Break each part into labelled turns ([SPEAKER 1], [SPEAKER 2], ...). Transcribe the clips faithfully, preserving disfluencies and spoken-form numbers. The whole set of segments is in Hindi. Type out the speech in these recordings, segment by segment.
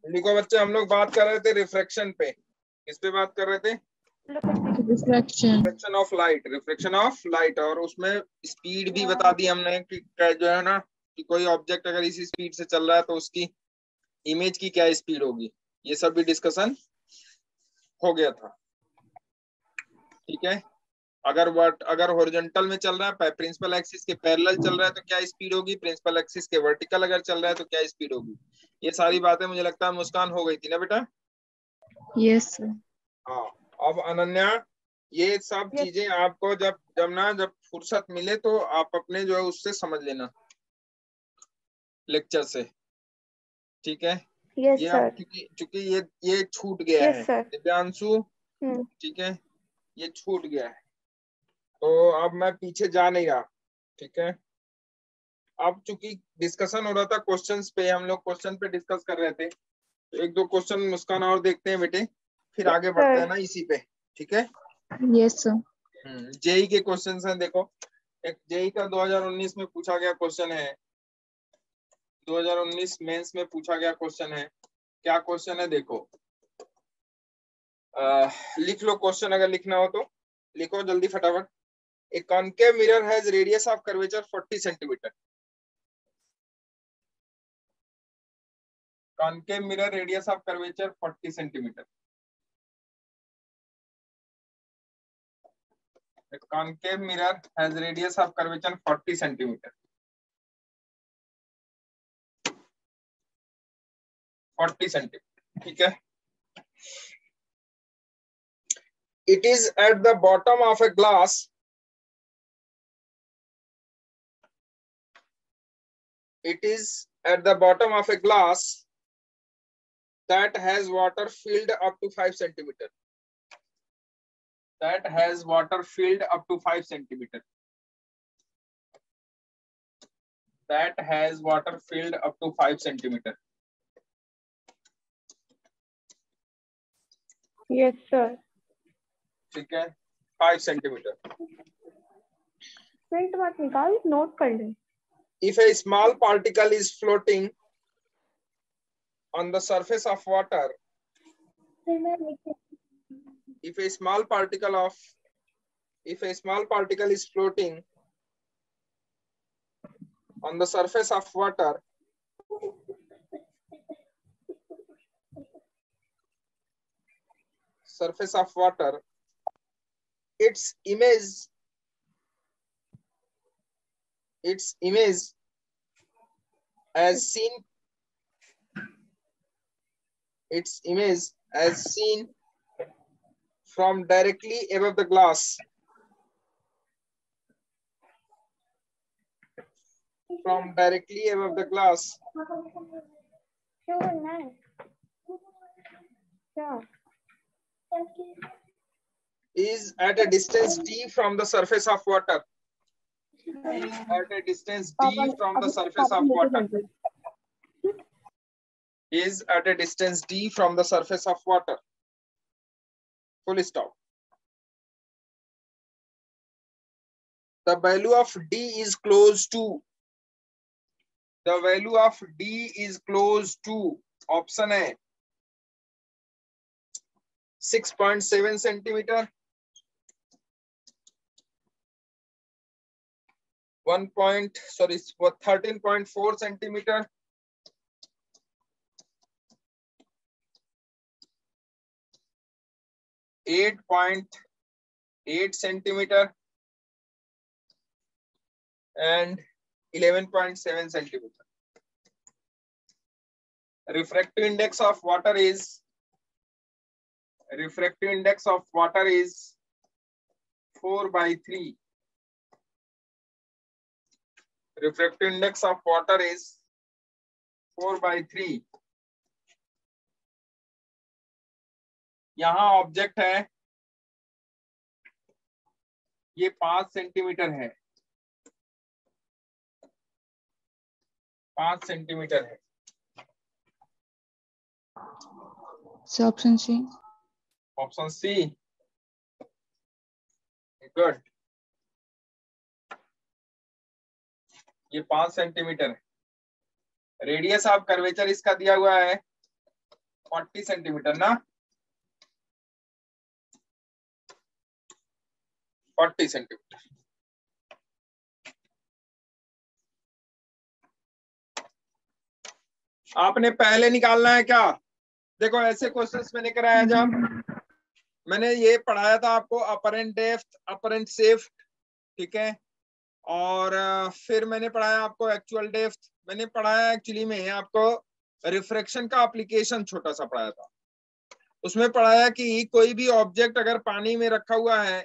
[SPEAKER 1] देखो बच्चे, हम लोग बात कर रहे थे रिफ्रैक्शन पे। किस पे बात कर रहे थे?
[SPEAKER 2] Refraction
[SPEAKER 1] refraction of light, refraction of light. और उसमें स्पीड भी बता दी हमने कि क्या जो है ना, कि कोई ऑब्जेक्ट अगर इसी स्पीड से चल रहा है तो उसकी इमेज की क्या स्पीड होगी। ये सब भी डिस्कशन हो गया था। ठीक है। अगर वर्ट अगर हॉरिजॉन्टल में चल रहा है, प्रिंसिपल एक्सिस के पैरेलल चल रहा है तो क्या स्पीड होगी, प्रिंसिपल एक्सिस के वर्टिकल अगर चल रहा है तो क्या स्पीड होगी। ये सारी बातें मुझे लगता है मुस्कान हो गई थी ना बेटा?
[SPEAKER 2] Yes sir.
[SPEAKER 1] हाँ। अब अनन्या, ये सब
[SPEAKER 3] Yes.
[SPEAKER 1] चीजें आपको जब जब ना जब फुर्सत मिले तो आप अपने जो है उससे समझ लेना, लेक्चर से। ठीक है।
[SPEAKER 3] Yes,
[SPEAKER 1] ये
[SPEAKER 3] sir.
[SPEAKER 1] आप चूंकि चूंकि ये ये छूट गया
[SPEAKER 3] Yes,
[SPEAKER 1] है
[SPEAKER 3] sir.
[SPEAKER 1] दिव्यांशु।
[SPEAKER 3] Hmm.
[SPEAKER 1] ठीक है, ये छूट गया है तो अब मैं पीछे जा नहीं रहा। ठीक है। अब चूंकि डिस्कशन हो रहा था क्वेश्चंस पे, हम लोग क्वेश्चन पे डिस्कस कर रहे थे, तो एक दो क्वेश्चन मुस्कान और देखते हैं बेटे, फिर आगे बढ़ते हैं ना इसी पे। ठीक है।
[SPEAKER 2] Yes sir.
[SPEAKER 1] हम्म जेई के क्वेश्चंस हैं। देखो, एक जेई का दो हज़ार उन्नीस में पूछा गया क्वेश्चन है, दो हज़ार उन्नीस मेंस में पूछा गया क्वेश्चन है। क्या क्वेश्चन है देखो, आ, लिख लो क्वेश्चन, अगर लिखना हो तो लिखो जल्दी फटाफट। A concave mirror has radius of curvature forty centimeter. Concave mirror radius of curvature forty centimeter. A concave mirror has radius of curvature forty centimeter. forty centimeter. ठीक है। It is at the bottom of a glass. It is at the bottom of a glass that has water filled up to five centimeter. That has water filled up to five centimeter. That has water filled up to five centimeter.
[SPEAKER 3] Yes, sir.
[SPEAKER 1] ठीक है, five centimeter.
[SPEAKER 3] प्रिंट मत निकाल, नोट कर ले।
[SPEAKER 1] If a small particle is floating on the surface of water, if a small particle of if a small particle is floating on the surface of water, surface of water, its image its image as seen its image as seen from directly above the glass from directly above the glass
[SPEAKER 3] क्यों करना है? क्या?
[SPEAKER 1] is at a distance d from the surface of water. At a distance d from the surface of water. Is at a distance d from the surface of water. Full stop. The value of d is close to. The value of d is close to. Option A. six point seven centimeter. One point sorry thirteen point four centimeter. eight point eight centimeter and eleven point seven centimeter. Refractive index of water is refractive index of water is four by three. Refractive index of water is four by three. यहाँ ऑब्जेक्ट है, ये पांच सेंटीमीटर है, पांच सेंटीमीटर है।
[SPEAKER 2] Option C.
[SPEAKER 1] Option C, good. ये पांच सेंटीमीटर है। रेडियस ऑफ कर्वेचर इसका दिया हुआ है फोर्टी सेंटीमीटर ना, फोर्टी सेंटीमीटर। आपने पहले निकालना है क्या? देखो ऐसे क्वेश्चंस मैंने कराया, जब मैंने ये पढ़ाया था आपको अपरेंट डेप्थ, अपरेंट शेफ्ट, ठीक है, और फिर मैंने पढ़ाया आपको एक्चुअल डेप्थ, मैंने पढ़ाया एक्चुअली में आपको रिफ्रैक्शन का एप्लीकेशन छोटा सा पढ़ाया था। उसमें पढ़ाया कि कोई भी ऑब्जेक्ट अगर पानी में रखा हुआ है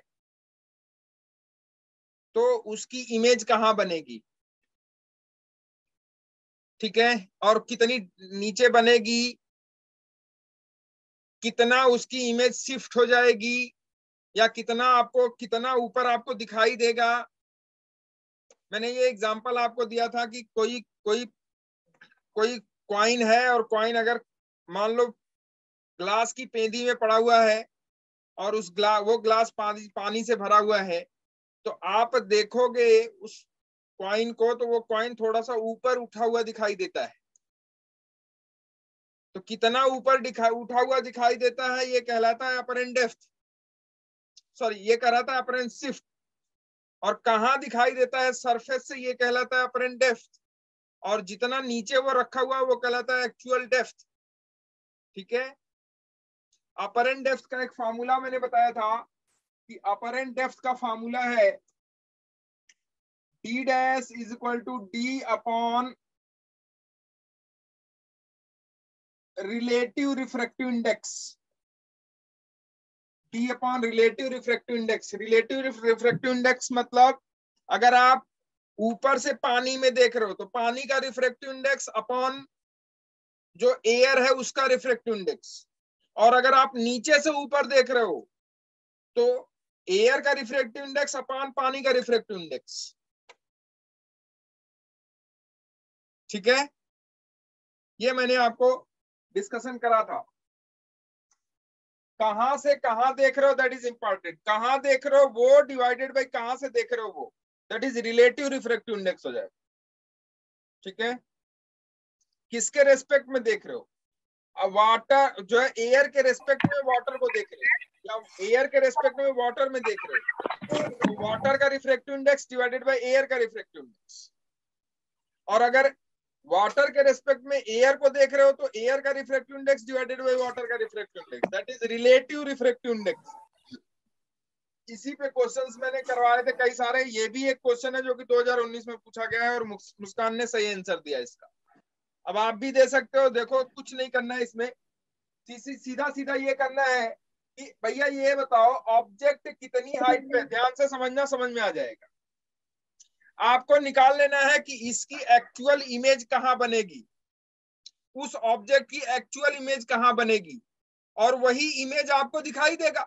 [SPEAKER 1] तो उसकी इमेज कहाँ बनेगी, ठीक है, और कितनी नीचे बनेगी, कितना उसकी इमेज शिफ्ट हो जाएगी, या कितना आपको कितना ऊपर आपको दिखाई देगा। मैंने ये एग्जांपल आपको दिया था कि कोई कोई कोई कॉइन है, और कॉइन अगर मान लो ग्लास की पेंदी में पड़ा हुआ है और उस ग्लास वो ग्लास पानी पानी से भरा हुआ है, तो आप देखोगे उस कॉइन को तो वो कॉइन थोड़ा सा ऊपर उठा हुआ दिखाई देता है। तो कितना ऊपर दिखा उठा हुआ दिखाई देता है ये कहलाता है अपरेंट डेप्थ, सॉरी ये कहलाता है अपरेंट शिफ्ट। और कहाँ दिखाई देता है सरफेस से, ये कहलाता है अपरेंट डेप्थ। और जितना नीचे वो रखा हुआ है वो कहलाता है एक्चुअल डेप्थ, ठीक है। अपरेंट डेप्थ का एक फार्मूला मैंने बताया था कि अपरेंट डेप्थ का फार्मूला है D dash is equal to D upon relative refractive index, D upon relative refractive index. Relative refractive index मतलब अगर आप ऊपर से पानी में देख रहे हो तो पानी का रिफ्रैक्टिव इंडेक्स अपॉन जो एयर है उसका रिफ्रैक्टिव इंडेक्स, और अगर आप नीचे से ऊपर देख रहे हो तो एयर का रिफ्रैक्टिव इंडेक्स अपॉन पानी का रिफ्रैक्टिव इंडेक्स, ठीक है। ये मैंने आपको डिस्कशन करा था। कहां से कहां देख रहे हो दैट इज इंपॉर्टेंट, कहां देख रहे हो वो डिवाइडेड बाय कहां से देख रहे हो वो, that is relative refractive index हो जाएगा, ठीक है। किसके रेस्पेक्ट में देख रहे हो, अब वाटर जो है एयर के रेस्पेक्ट में वाटर को देख रहे हो, या एयर के रेस्पेक्ट में वाटर में देख रहे हो, तो वाटर का refractive index divided by air का रिफ्रैक्टिव इंडेक्स। और अगर वाटर के रेस्पेक्ट में एयर को देख रहे हो तो एयर का refractive index divided by water का refractive index, that is relative refractive index. इसी पे क्वेश्चंस मैंने करवाए थे कई सारे। ये भी एक क्वेश्चन है जो कि दो हज़ार उन्नीस में पूछा गया है और मुस्कान ने सही आंसर दिया इसका। अब आप भी दे सकते हो। देखो कुछ नहीं करना है इसमें, सीधा सीधा ये करना है कि भैया ये बताओ ऑब्जेक्ट कितनी हाइट पे, ध्यान से समझना, समझ में आ जाएगा। आपको निकाल लेना है कि इसकी एक्चुअल इमेज कहां बनेगी, उस ऑब्जेक्ट की एक्चुअल इमेज कहां बनेगी, और वही इमेज आपको दिखाई देगा।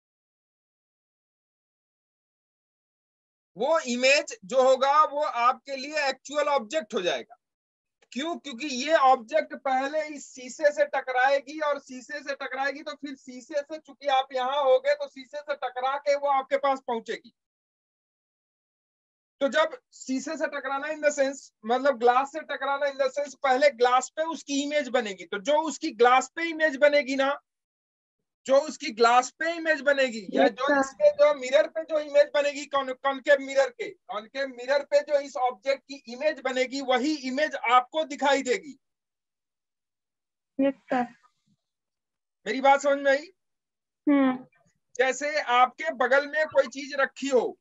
[SPEAKER 1] वो इमेज जो होगा वो आपके लिए एक्चुअल ऑब्जेक्ट हो जाएगा। क्यों? क्योंकि ये ऑब्जेक्ट पहले इस शीशे से टकराएगी, और शीशे से टकराएगी तो फिर शीशे से, चूंकि आप यहां हो गए तो शीशे से टकरा के वो आपके पास पहुंचेगी। तो जब शीशे से टकराना इन द सेंस मतलब ग्लास से टकराना इन द सेंस, पहले ग्लास पे उसकी इमेज बनेगी। तो जो उसकी ग्लास पे इमेज बनेगी ना, जो उसकी ग्लास पे इमेज बनेगी, या जो इसके जो मिरर पे जो इमेज बनेगी, कॉनकेव मिरर के कॉनकेव मिरर पे जो इस ऑब्जेक्ट की इमेज बनेगी, वही इमेज आपको दिखाई देगी।
[SPEAKER 3] Yes sir.
[SPEAKER 1] मेरी बात समझ में आई?
[SPEAKER 3] हम्म।
[SPEAKER 1] जैसे आपके बगल में कोई चीज रखी हो,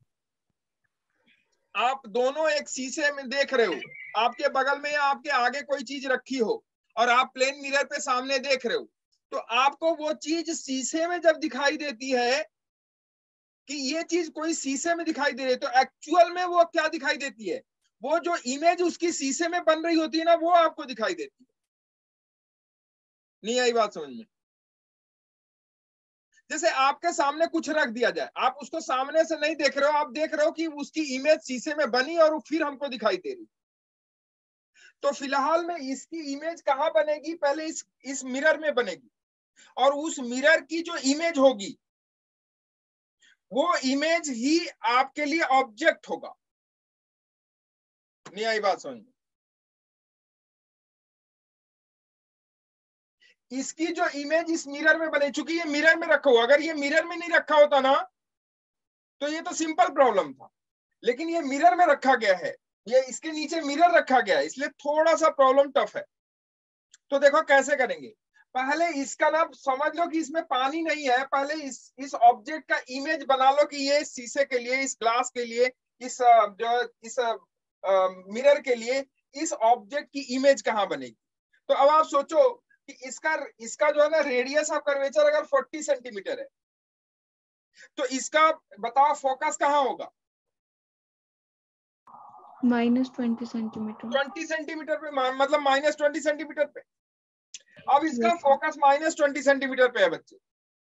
[SPEAKER 1] आप दोनों एक शीशे में देख रहे हो, आपके बगल में या आपके आगे कोई चीज रखी हो, और आप प्लेन मिरर पे सामने देख रहे हो, तो आपको वो चीज शीशे में जब दिखाई देती है कि ये चीज कोई शीशे में दिखाई दे रही है, तो एक्चुअल में वो क्या दिखाई देती है, वो जो इमेज उसकी शीशे में बन रही होती है ना, वो आपको दिखाई देती है। नहीं आई बात समझ में? जैसे आपके सामने कुछ रख दिया जाए, आप उसको सामने से नहीं देख रहे हो, आप देख रहे हो कि उसकी इमेज शीशे में बनी और फिर हमको दिखाई दे रही। तो फिलहाल में इसकी इमेज कहां बनेगी, पहले इस इस मिरर में बनेगी, और उस मिरर की जो इमेज होगी वो इमेज ही आपके लिए ऑब्जेक्ट होगा। नहीं आई बात समझ में? इसकी जो इमेज इस मिरर में बने, चूंकि ये मिरर में रखा हुआ, अगर ये मिरर में नहीं रखा होता ना तो ये तो सिंपल प्रॉब्लम था, लेकिन ये मिरर में रखा गया है, ये इसके नीचे मिरर रखा गया है, इसलिए थोड़ा सा प्रॉब्लम टफ है। तो देखो कैसे करेंगे, पहले इसका ना समझ लो कि इसमें पानी नहीं है, पहले इस इस ऑब्जेक्ट का इमेज बना लो कि ये शीशे के लिए, इस ग्लास के लिए, इस जो इस मिरर के लिए इस ऑब्जेक्ट की इमेज कहाँ बनेगी। तो अब आप सोचो कि इसका इसका जो है ना रेडियस ऑफ कर्वेचर अगर चालीस सेंटीमीटर है, तो इसका बताओ फोकस कहाँ होगा?
[SPEAKER 2] Minus twenty centimetre.
[SPEAKER 1] Twenty centimetre पे, मतलब माइनस ट्वेंटी सेंटीमीटर पे। अब इसका
[SPEAKER 2] Yes.
[SPEAKER 1] Focus minus twenty centimetre पे है बच्चे।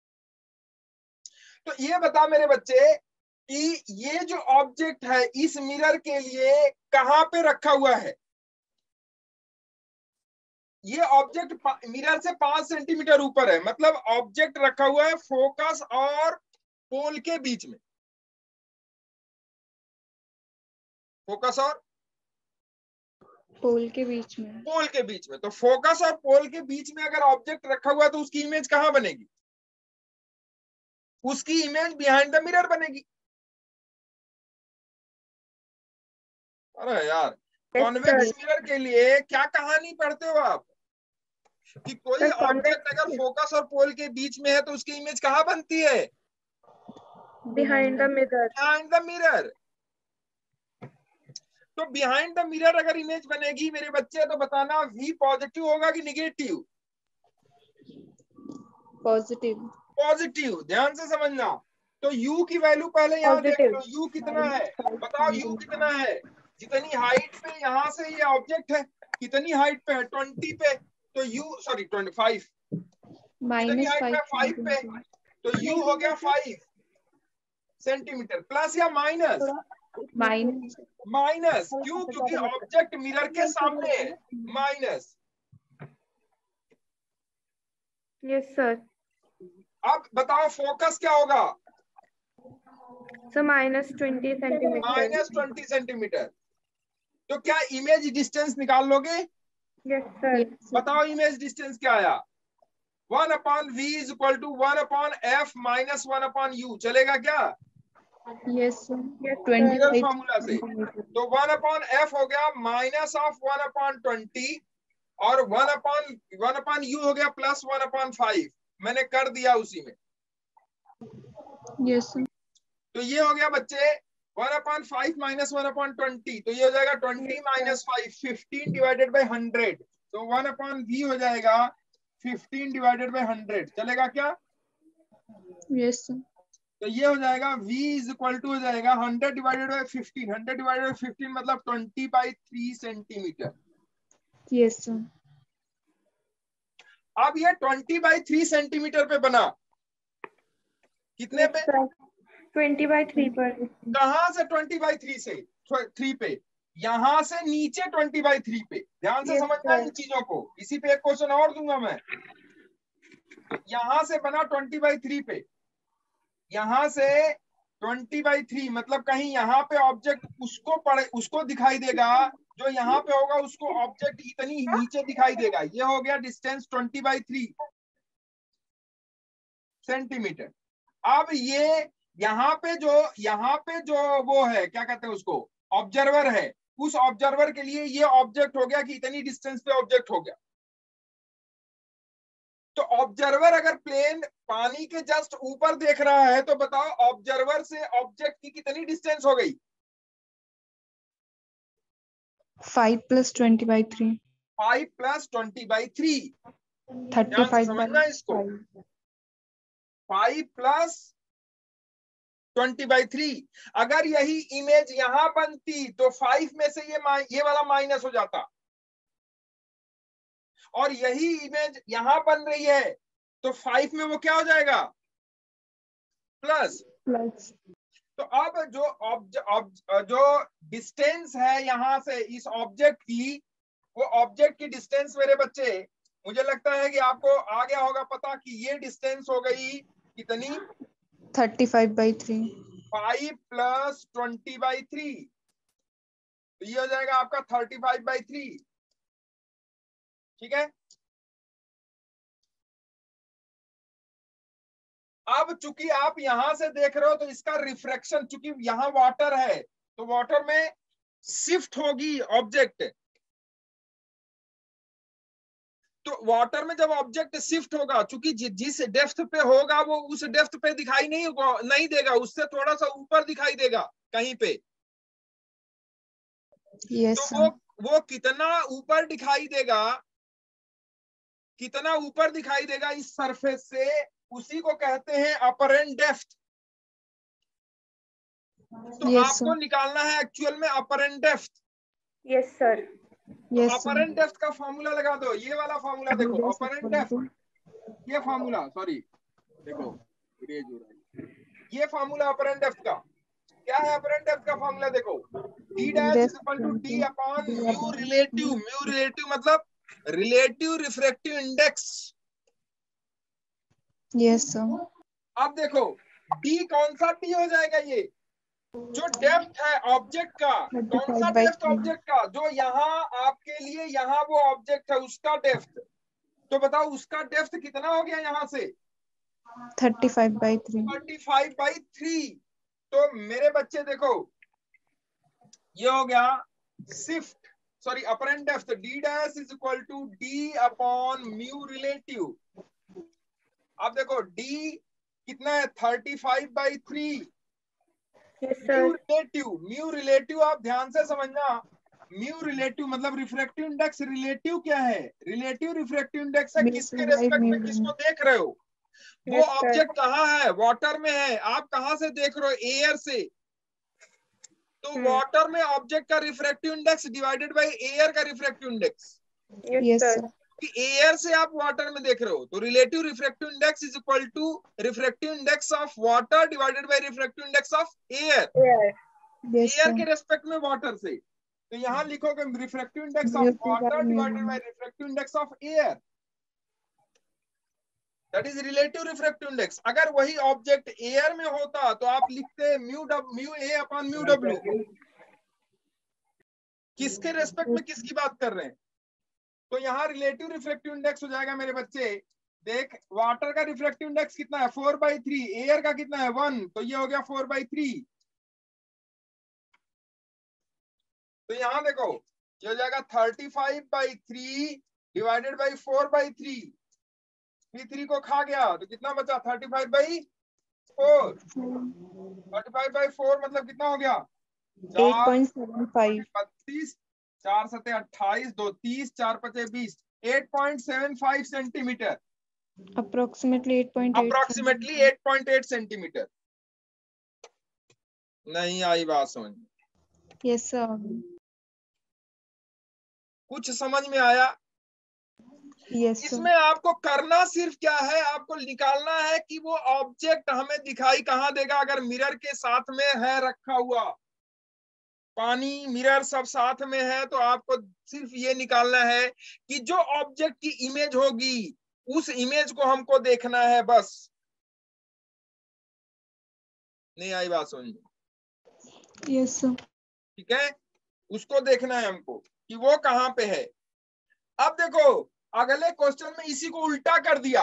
[SPEAKER 1] तो ये बता मेरे बच्चे कि ये जो ऑब्जेक्ट है इस मिरर के लिए कहां पे रखा हुआ है? ये ऑब्जेक्ट मिरर से पांच सेंटीमीटर ऊपर है, मतलब ऑब्जेक्ट रखा हुआ है फोकस और पोल के बीच में, फोकस और
[SPEAKER 2] पोल के बीच में।
[SPEAKER 1] पोल के बीच में। तो फोकस और पोल के बीच में अगर ऑब्जेक्ट रखा हुआ है तो उसकी इमेज कहां बनेगी? उसकी इमेज बिहाइंड द मिरर बनेगी। अरे यार, कॉन्वेक्स मिरर के लिए क्या कहानी पढ़ते हो आप कि कोई ऑब्जेक्ट अगर फोकस और पोल के बीच में है तो उसकी इमेज कहां बनती है?
[SPEAKER 3] Behind the mirror.
[SPEAKER 1] Behind the mirror. तो बिहाइंड द मिरर अगर इमेज बनेगी मेरे बच्चे तो बताना V पॉजिटिव होगा कि निगेटिव?
[SPEAKER 2] पॉजिटिव।
[SPEAKER 1] पॉजिटिव। ध्यान से समझना। तो U की वैल्यू पहले यहाँ देख लो, U कितना है बताओ, U कितना है? जितनी हाइट पे यहाँ से ये ऑब्जेक्ट है, कितनी हाइट पे है? ट्वेंटी पे। तो U सॉरी ट्वेंटी फाइव, कितनी
[SPEAKER 2] माइनस
[SPEAKER 1] हाइट पे? फाइव पे। तो U हो गया फाइव सेंटीमीटर। प्लस या माइनस?
[SPEAKER 2] माइनस।
[SPEAKER 1] माइनस। क्यों? क्योंकि ऑब्जेक्ट मिरर के सामने है। माइनस।
[SPEAKER 3] Yes sir.
[SPEAKER 1] अब बताओ फोकस क्या होगा?
[SPEAKER 3] Sir minus twenty centimetre.
[SPEAKER 1] Minus twenty centimetre. तो क्या इमेज डिस्टेंस निकाल लोगे?
[SPEAKER 3] Yes sir.
[SPEAKER 1] बताओ इमेज डिस्टेंस क्या आया? One upon V is equal to one upon F minus one upon U. चलेगा क्या?
[SPEAKER 2] यस
[SPEAKER 1] मिरर फॉर्मूला से। तो वन अपॉन एफ हो गया minus of one upon twenty और one upon one upon U हो गया प्लस वन अपॉन फाइव। मैंने कर दिया उसी में।
[SPEAKER 2] यस।
[SPEAKER 1] तो ये हो गया बच्चे one upon five minus one upon twenty. तो ये हो जाएगा twenty minus five, fifteen divided by hundred. तो वन अपॉन वी हो जाएगा फिफ्टीन डिवाइडेड बाई हंड्रेड। चलेगा क्या?
[SPEAKER 2] यस।
[SPEAKER 1] तो ये हो जाएगा v इज इक्वल टू हो जाएगा hundred divided by fifteen. Hundred divided by fifteen मतलब twenty by three centimetre.
[SPEAKER 2] Yes.
[SPEAKER 1] अब ये ट्वेंटी बाई थ्री सेंटीमीटर पे बना, कितने पे?
[SPEAKER 3] ट्वेंटी बाई थ्री पर।
[SPEAKER 1] कहां से ट्वेंटी बाई थ्री से? थ्री पे। यहां से नीचे ट्वेंटी बाई थ्री पे। ध्यान से
[SPEAKER 3] Yes,
[SPEAKER 1] समझना
[SPEAKER 3] sir.
[SPEAKER 1] इन चीजों को। इसी पे एक क्वेश्चन और दूंगा मैं। यहां से बना ट्वेंटी बाई थ्री पे, यहां से ट्वेंटी बाई थ्री मतलब कहीं यहाँ पे ऑब्जेक्ट उसको पड़े, उसको दिखाई देगा, जो यहाँ पे होगा उसको ऑब्जेक्ट इतनी नीचे दिखाई देगा। ये हो गया distance twenty by three centimetre. अब ये यहाँ पे जो यहाँ पे जो वो है क्या कहते हैं उसको, ऑब्जर्वर है, उस ऑब्जर्वर के लिए ये ऑब्जेक्ट हो गया कि इतनी डिस्टेंस पे ऑब्जेक्ट हो गया। तो ऑब्जर्वर अगर प्लेन पानी के जस्ट ऊपर देख रहा है तो बताओ ऑब्जर्वर से ऑब्जेक्ट की कितनी डिस्टेंस हो गई?
[SPEAKER 2] Five plus twenty by three.
[SPEAKER 1] Five plus twenty by three.
[SPEAKER 2] Thirty five
[SPEAKER 1] समझना इसको। Five plus twenty by three. अगर यही इमेज यहां बनती तो फाइव में से ये ये वाला माइनस हो जाता, और यही इमेज यहां बन रही है तो फाइव में वो क्या हो जाएगा? प्लस।
[SPEAKER 2] प्लस।
[SPEAKER 1] तो अब जो ऑब्ज, ऑब्ज, जो डिस्टेंस है यहां से इस ऑब्जेक्ट की, वो ऑब्जेक्ट की डिस्टेंस मेरे बच्चे मुझे लगता है कि आपको आ गया होगा पता कि ये डिस्टेंस हो गई कितनी?
[SPEAKER 2] Thirty five by three.
[SPEAKER 1] Five plus twenty by three. तो ये हो जाएगा आपका थर्टी फाइव बाई थ्री। ठीक है। अब चूंकि आप यहां से देख रहे हो तो इसका रिफ्रैक्शन, चूंकि यहाँ वाटर है तो वाटर में शिफ्ट होगी ऑब्जेक्ट, तो वाटर में जब ऑब्जेक्ट शिफ्ट होगा, चूंकि जि, जिस डेप्थ पे होगा वो उस डेप्थ पे दिखाई नहीं होगा, नहीं देगा, उससे थोड़ा सा ऊपर दिखाई देगा कहीं पे।
[SPEAKER 2] yes
[SPEAKER 1] तो
[SPEAKER 2] sir,
[SPEAKER 1] वो वो कितना ऊपर दिखाई देगा, कितना ऊपर दिखाई देगा इस सरफेस से, उसी को कहते हैं अपरेंट डेप्थ। तो
[SPEAKER 2] yes
[SPEAKER 1] आपको
[SPEAKER 2] sir,
[SPEAKER 1] निकालना है एक्चुअल में अपरेंट डेप्थ।
[SPEAKER 3] Yes, sir.
[SPEAKER 1] तो
[SPEAKER 2] yes sir.
[SPEAKER 1] अपरेंट डेप्थ का फॉर्मूला लगा दो, ये वाला फॉर्मूला
[SPEAKER 2] D
[SPEAKER 1] देखो,
[SPEAKER 2] dash
[SPEAKER 1] apparent
[SPEAKER 2] equal
[SPEAKER 1] depth,
[SPEAKER 2] to
[SPEAKER 1] ये फॉर्मूला, सॉरी देखो रेज हो रहा है, ये फॉर्मूला अपरेंट डेप्थ का क्या है? अपरेंट डेप्थ का फॉर्मूला देखो, D
[SPEAKER 2] D
[SPEAKER 1] dash
[SPEAKER 2] dash
[SPEAKER 1] is equal to
[SPEAKER 2] equal
[SPEAKER 1] D
[SPEAKER 2] to
[SPEAKER 1] upon
[SPEAKER 2] D
[SPEAKER 1] mu
[SPEAKER 2] upon
[SPEAKER 1] relative, mu relative मतलब relative refractive index.
[SPEAKER 2] yes sir,
[SPEAKER 1] अब देखो डी कौन सा डी हो जाएगा, ये जो डेप्थ है ऑब्जेक्ट का, कौन सा
[SPEAKER 2] thirty-five by
[SPEAKER 1] depth
[SPEAKER 2] three,
[SPEAKER 1] object का, जो यहाँ आपके लिए यहाँ वो ऑब्जेक्ट है उसका डेप्थ, तो बताओ उसका डेप्थ कितना हो गया यहाँ से?
[SPEAKER 2] thirty-five by three,
[SPEAKER 1] thirty five by three. तो मेरे बच्चे देखो ये हो गया shift, sorry apparent depth, D dash is equal to D upon mu relative. अब देखो डी कितना है? Thirty five by three.
[SPEAKER 3] Yes,
[SPEAKER 1] mu
[SPEAKER 3] sir.
[SPEAKER 1] Relative, mu relative आप ध्यान से समझना, म्यू रिलेटिव मतलब रिफ्रैक्टिव इंडेक्स। रिलेटिव क्या है? रिलेटिव रिफ्रैक्टिव इंडेक्स है
[SPEAKER 2] mu
[SPEAKER 1] किसके
[SPEAKER 2] by
[SPEAKER 1] रेस्पेक्ट
[SPEAKER 2] mu
[SPEAKER 1] में किसको देख रहे हो। वो
[SPEAKER 3] Yes, sir.
[SPEAKER 1] ऑब्जेक्ट कहाँ है? वाटर में है। आप कहाँ से देख रहे हो? एयर से। तो
[SPEAKER 3] Hmm.
[SPEAKER 1] वाटर में ऑब्जेक्ट का refractive index divided by air का refractive index,
[SPEAKER 3] Yes,
[SPEAKER 2] yes
[SPEAKER 3] sir.
[SPEAKER 2] sir,
[SPEAKER 1] कि एयर से आप वाटर में देख रहे हो, तो relative refractive index is equal to refractive index of water divided by refractive index of air.
[SPEAKER 3] Yeah.
[SPEAKER 2] yes
[SPEAKER 1] air
[SPEAKER 2] sir,
[SPEAKER 1] के रेस्पेक्ट में वाटर से, तो यहाँ लिखोगे refractive index
[SPEAKER 2] mu
[SPEAKER 1] of
[SPEAKER 2] p by
[SPEAKER 1] water
[SPEAKER 2] mu
[SPEAKER 1] divided by refractive index of air, that is relative refractive index. अगर वही ऑब्जेक्ट एयर में होता तो आप लिखते म्यू डब mu A upon mu W. किसके रेस्पेक्ट में किसकी बात कर रहे हैं? तो यहाँ रिलेटिव रिफ्रैक्टिव इंडेक्स हो जाएगा मेरे बच्चे, देख वाटर का रिफ्रैक्टिव इंडेक्स कितना है? Four by three. एयर का कितना है? वन। तो ये हो गया फोर बाई थ्री। तो यहाँ देखो ये हो जाएगा thirty five by three divided by four by three. Three three को खा गया तो कितना बचा? Thirty five by four. Thirty five by four मतलब कितना हो गया?
[SPEAKER 2] eight
[SPEAKER 1] चार
[SPEAKER 2] point seven five,
[SPEAKER 1] बत्तीस, चार सत्ते अट्ठाईस, दो तीस, चार पचे बीस, eight point seven five centimetre,
[SPEAKER 2] approximately eight point eight
[SPEAKER 1] approximately
[SPEAKER 2] centimeter.
[SPEAKER 1] Eight point eight centimetre. नहीं आई बात समझ में?
[SPEAKER 2] yes sir,
[SPEAKER 1] कुछ समझ में आया?
[SPEAKER 2] yes sir,
[SPEAKER 1] इसमें आपको करना सिर्फ क्या है? आपको निकालना है कि वो ऑब्जेक्ट हमें दिखाई कहाँ देगा। अगर मिरर के साथ में है रखा हुआ, पानी मिरर सब साथ में है, तो आपको सिर्फ ये निकालना है कि जो ऑब्जेक्ट की इमेज होगी उस इमेज को हमको देखना है बस। नहीं आई बात समझ में?
[SPEAKER 2] yes sir,
[SPEAKER 1] ठीक है, उसको देखना है हमको कि वो कहाँ पे है। अब देखो अगले क्वेश्चन में इसी को उल्टा कर दिया।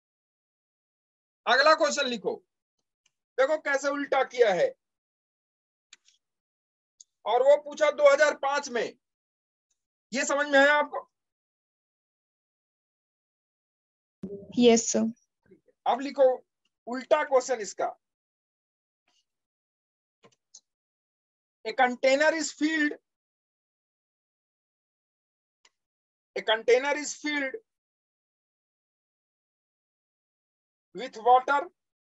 [SPEAKER 1] अगला क्वेश्चन लिखो, देखो कैसे उल्टा किया है। और वो पूछा दो हज़ार पाँच में। ये समझ में आया आपको?
[SPEAKER 2] yes sir,
[SPEAKER 1] अब लिखो उल्टा क्वेश्चन इसका। A container is filled. A container is filled with water.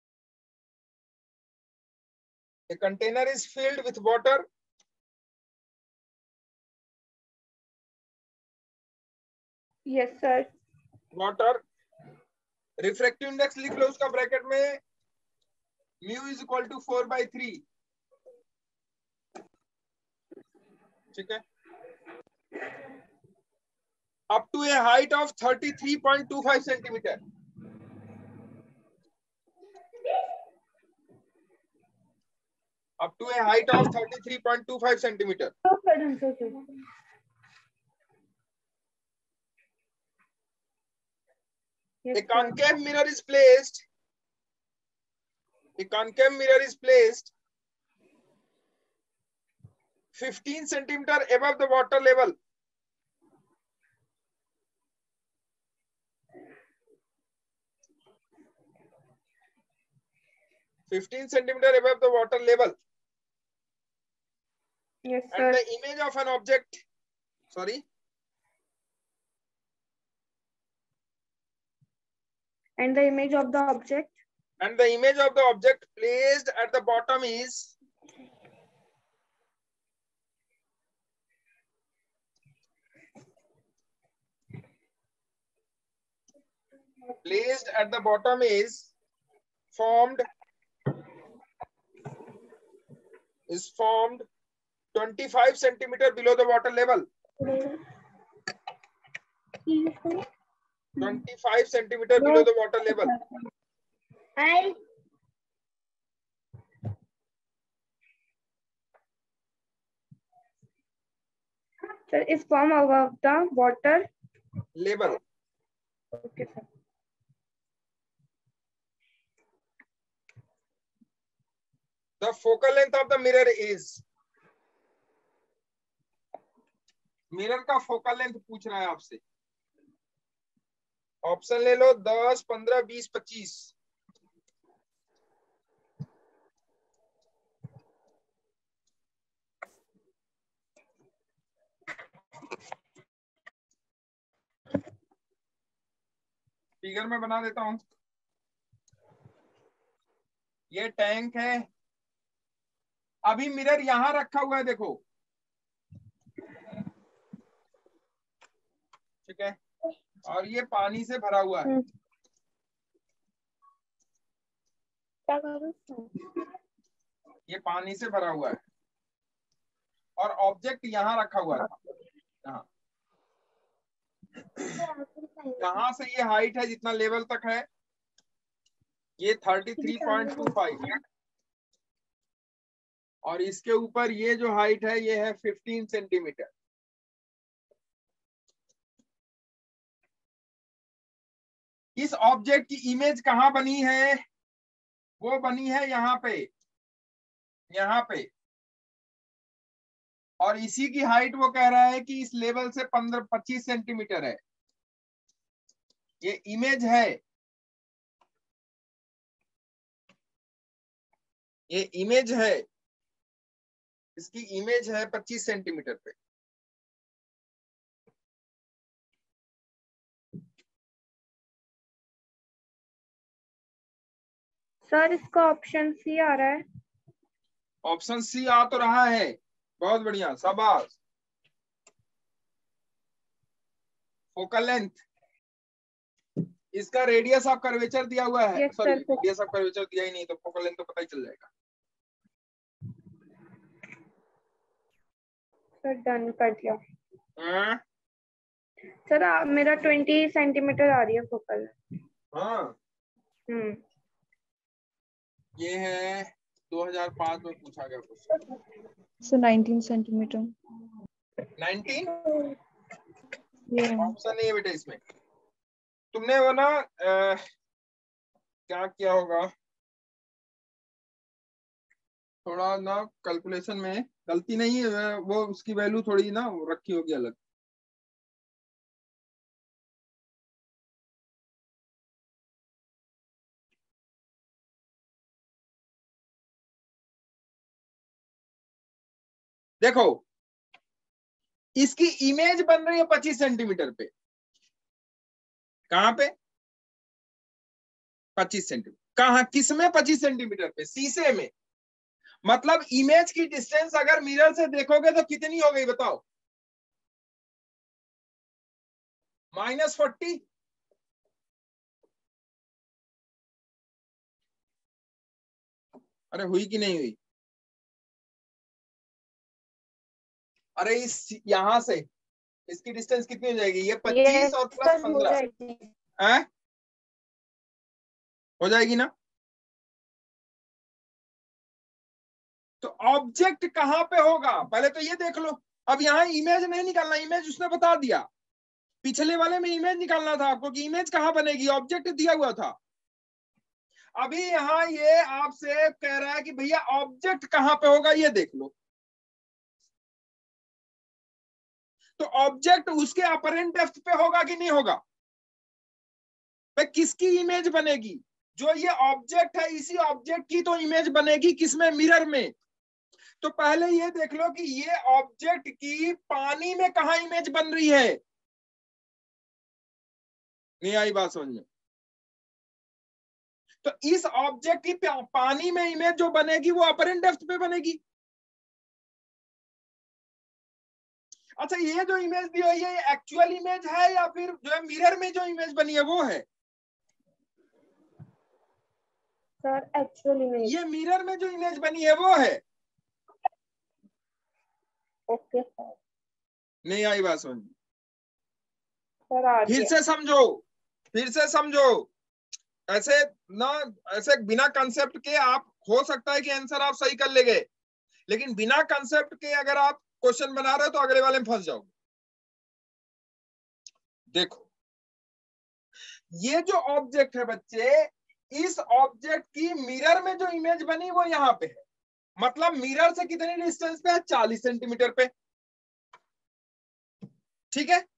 [SPEAKER 1] A container is filled with water.
[SPEAKER 3] Yes, sir.
[SPEAKER 1] Water. Refractive index लिख लो उसका ब्रैकेट में, mu is equal to four by three. ठीक है, up to a height of thirty three point two five centimetre. Up to a height of thirty three point two five centimetre.
[SPEAKER 3] Yes,
[SPEAKER 1] A
[SPEAKER 3] sir.
[SPEAKER 1] concave mirror is placed A concave mirror is placed fifteen centimeter above the water level. fifteen centimeter above the water level.
[SPEAKER 3] Yes,
[SPEAKER 1] And
[SPEAKER 3] sir.
[SPEAKER 1] the image of an object, sorry,
[SPEAKER 3] And the image of the object.
[SPEAKER 1] and the image of the object placed at the bottom is placed at the bottom is formed is formed twenty-five centimeter below the water level. twenty-five centimeter below the water level.
[SPEAKER 3] I Sir, is formed above the water
[SPEAKER 1] Level.
[SPEAKER 3] Okay, sir.
[SPEAKER 1] The focal length of the mirror is, mirror का फोकल लेंथ पूछ रहा है आपसे. ऑप्शन ले लो दस, पंद्रह, बीस, पच्चीस. फिगर में बना देता हूं. ये टैंक है. अभी मिरर यहां रखा हुआ है, देखो. ठीक है. और ये पानी से भरा हुआ है. ये पानी से भरा हुआ है और ऑब्जेक्ट यहां रखा हुआ था. यहाँ कहां से ये हाइट है जितना लेवल तक है, ये thirty three point two five, और इसके ऊपर ये जो हाइट है ये है फिफ्टीन सेंटीमीटर. इस ऑब्जेक्ट की इमेज कहां बनी है? वो बनी है यहाँ पे, यहाँ पे. और इसी की हाइट वो कह रहा है कि इस लेवल से पंद्रह पच्चीस सेंटीमीटर है. ये इमेज है, ये इमेज है, इसकी इमेज है पच्चीस सेंटीमीटर पे.
[SPEAKER 3] सर इसका ऑप्शन सी आ रहा है.
[SPEAKER 1] ऑप्शन सी आ तो रहा है. बहुत बढ़िया, शाबाश. फोकल लेंथ, इसका रेडियस ऑफ कर्वेचर दिया हुआ है.
[SPEAKER 3] Yes,
[SPEAKER 1] sorry,
[SPEAKER 3] sir.
[SPEAKER 1] Radius of curvature दिया ही नहीं, तो फोकल लेंथ तो पता ही चल जाएगा.
[SPEAKER 3] सर डन कर दिया.
[SPEAKER 1] हाँ
[SPEAKER 3] सर आ, मेरा ट्वेंटी सेंटीमीटर आ रही है फोकल.
[SPEAKER 1] हाँ.
[SPEAKER 3] हम्म
[SPEAKER 1] ये है दो हज़ार पाँच में पूछा गया question.
[SPEAKER 2] So nineteen centimeter.
[SPEAKER 1] Nineteen
[SPEAKER 2] Yeah.
[SPEAKER 1] Option नहीं है बेटा इसमें. तुमने वो ना अ, क्या किया होगा, थोड़ा ना कैलकुलेशन में गलती नहीं है, वो उसकी वैल्यू थोड़ी ना रखी होगी अलग. देखो, इसकी इमेज बन रही है पच्चीस सेंटीमीटर पे. कहां पे? पच्चीस सेंटीमीटर. कहां, किसमें? पच्चीस सेंटीमीटर पे, शीशे में. मतलब इमेज की डिस्टेंस अगर मिरर से देखोगे तो कितनी हो गई बताओ? Minus forty. अरे हुई कि नहीं हुई? अरे इस यहां से इसकी डिस्टेंस कितनी हो जाएगी? ये पच्चीस और प्लस पंद्रह है, हो जाएगी ना? तो ऑब्जेक्ट कहां पे होगा पहले तो ये देख लो. अब यहाँ इमेज नहीं निकालना, इमेज उसने बता दिया. पिछले वाले में इमेज निकालना था आपको कि इमेज कहां बनेगी. ऑब्जेक्ट दिया हुआ था. अभी यहाँ ये आपसे कह रहा है कि भैया ऑब्जेक्ट कहाँ पे होगा ये देख लो, तो ऑब्जेक्ट उसके अपरेंट डेप्थ पे होगा कि नहीं होगा? भाई किसकी इमेज बनेगी? जो ये ऑब्जेक्ट है इसी ऑब्जेक्ट की तो इमेज बनेगी किसमें? मिरर में। तो पहले ये देख लो कि ये ऑब्जेक्ट की पानी में कहाँ इमेज बन रही है। नहीं आई बात समझ में? तो इस ऑब्जेक्ट की पानी में इमेज जो बनेगी वो अपरेंट डेप्थ पे बनेगी। अच्छा, ये जो इमेज दी हुई है ये एक्चुअल इमेज है या फिर जो है मिरर में जो इमेज बनी है वो है?
[SPEAKER 3] Sir actual image.
[SPEAKER 1] ये मिरर में जो इमेज बनी है वो है।
[SPEAKER 3] Okay sir.
[SPEAKER 1] नहीं आई बात समझ?
[SPEAKER 3] सर आ
[SPEAKER 1] फिर
[SPEAKER 3] गया।
[SPEAKER 1] से समझो, फिर से समझो। ऐसे ना, ऐसे बिना कंसेप्ट के आप, हो सकता है कि आंसर आप सही कर ले गए, लेकिन बिना कंसेप्ट के अगर आप क्वेश्चन बना रहे हो तो अगले वाले में फंस जाओगे। देखो, ये जो ऑब्जेक्ट है बच्चे, इस ऑब्जेक्ट की मिरर में जो इमेज बनी वो यहाँ पे है। मतलब मिरर से कितने डिस्टेंस पे है? चालीस सेंटीमीटर पे। ठीक है,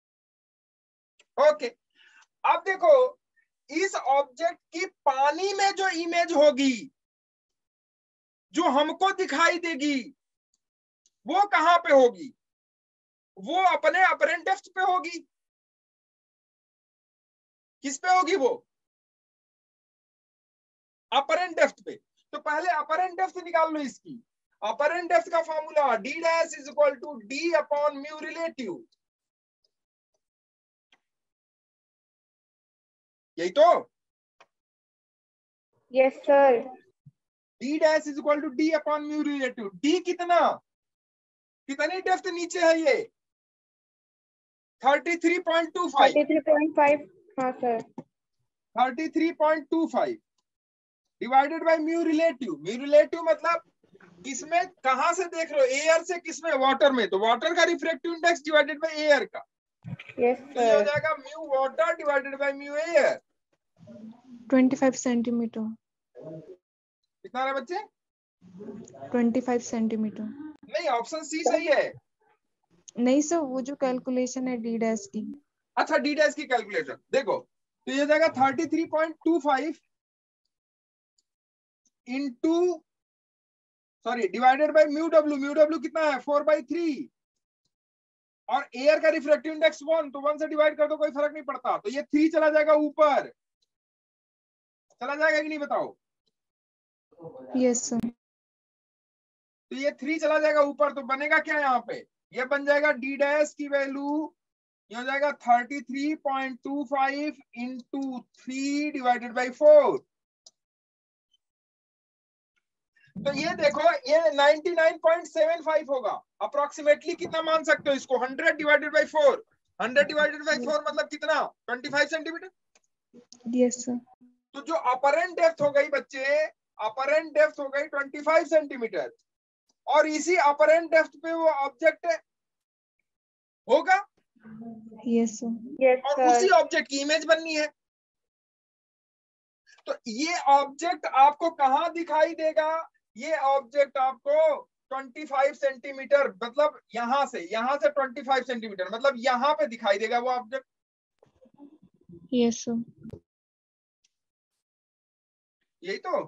[SPEAKER 1] ओके। अब देखो, इस ऑब्जेक्ट की पानी में जो इमेज होगी, जो हमको दिखाई देगी, वो कहां पे होगी? वो अपने अपरेंट डेप्थ पे होगी। किस पे होगी वो? अपरेंट डेप्थ पे। तो पहले अपरेंट डेप्थ निकाल लो इसकी। अपरेंट डेप्थ का formula D dash is equal to D upon mu relative, यही तो।
[SPEAKER 3] Yes sir.
[SPEAKER 1] D dash is equal to D upon mu relative. D कितना, कितनी डेप्थ नीचे है ये? Thirty three point two five.
[SPEAKER 3] Thirty three point five. हाँ sir.
[SPEAKER 1] Thirty three point two five divided by mu relative. Mu relative मतलब किसमें, कहां से देख रहे हो? एयर से किसमें? वाटर में। तो वाटर का refractive index divided by air का।
[SPEAKER 3] यस
[SPEAKER 1] तो ये हो
[SPEAKER 3] सर।
[SPEAKER 1] जाएगा mu water divided by mu air.
[SPEAKER 2] twenty-five centimetre.
[SPEAKER 1] कितना है बच्चे?
[SPEAKER 2] twenty-five centimetre.
[SPEAKER 1] नहीं, ऑप्शन सी सही है।
[SPEAKER 2] नहीं सर, वो जो कैलकुलेशन है डी डैश की।
[SPEAKER 1] अच्छा, डी डैश की कैलकुलेशन देखो, तो ये जाएगा thirty three point two five into, sorry, divided by mu W. Mu W कितना है? Four by three. और एयर का रिफ्रैक्टिव इंडेक्स वन, तो वन से डिवाइड कर दो, कोई फर्क नहीं पड़ता। तो ये थ्री चला जाएगा ऊपर, चला जाएगा कि नहीं बताओ?
[SPEAKER 2] Yes sir.
[SPEAKER 1] तो ये थ्री चला जाएगा ऊपर, तो बनेगा क्या यहाँ पे? ये बन जाएगा डी डैश की वैल्यू, ये हो जाएगा thirty three point two five into three divided by four. तो ये देखो, ये ninety nine point seven five होगा अप्रोक्सीमेटली। कितना मान सकते हो इसको? Hundred divided by four. Hundred divided by four मतलब कितना? Twenty five centimetre.
[SPEAKER 2] Yes sir.
[SPEAKER 1] तो जो अपरेंट डेप्थ हो गई बच्चे, अपरेंट डेप्थ हो गई ट्वेंटी फाइव सेंटीमीटर, और इसी अपरेंट डेप्थ पे वो ऑब्जेक्ट होगा।
[SPEAKER 2] Yes sir.
[SPEAKER 3] यस
[SPEAKER 1] और
[SPEAKER 3] सर।
[SPEAKER 1] उसी ऑब्जेक्ट की इमेज बननी है। तो ये ऑब्जेक्ट आपको कहां दिखाई देगा? ये ऑब्जेक्ट आपको पच्चीस सेंटीमीटर, मतलब यहां से, यहां से पच्चीस सेंटीमीटर, मतलब यहां पे दिखाई देगा वो ऑब्जेक्ट।
[SPEAKER 2] Yes sir.
[SPEAKER 1] यही तो,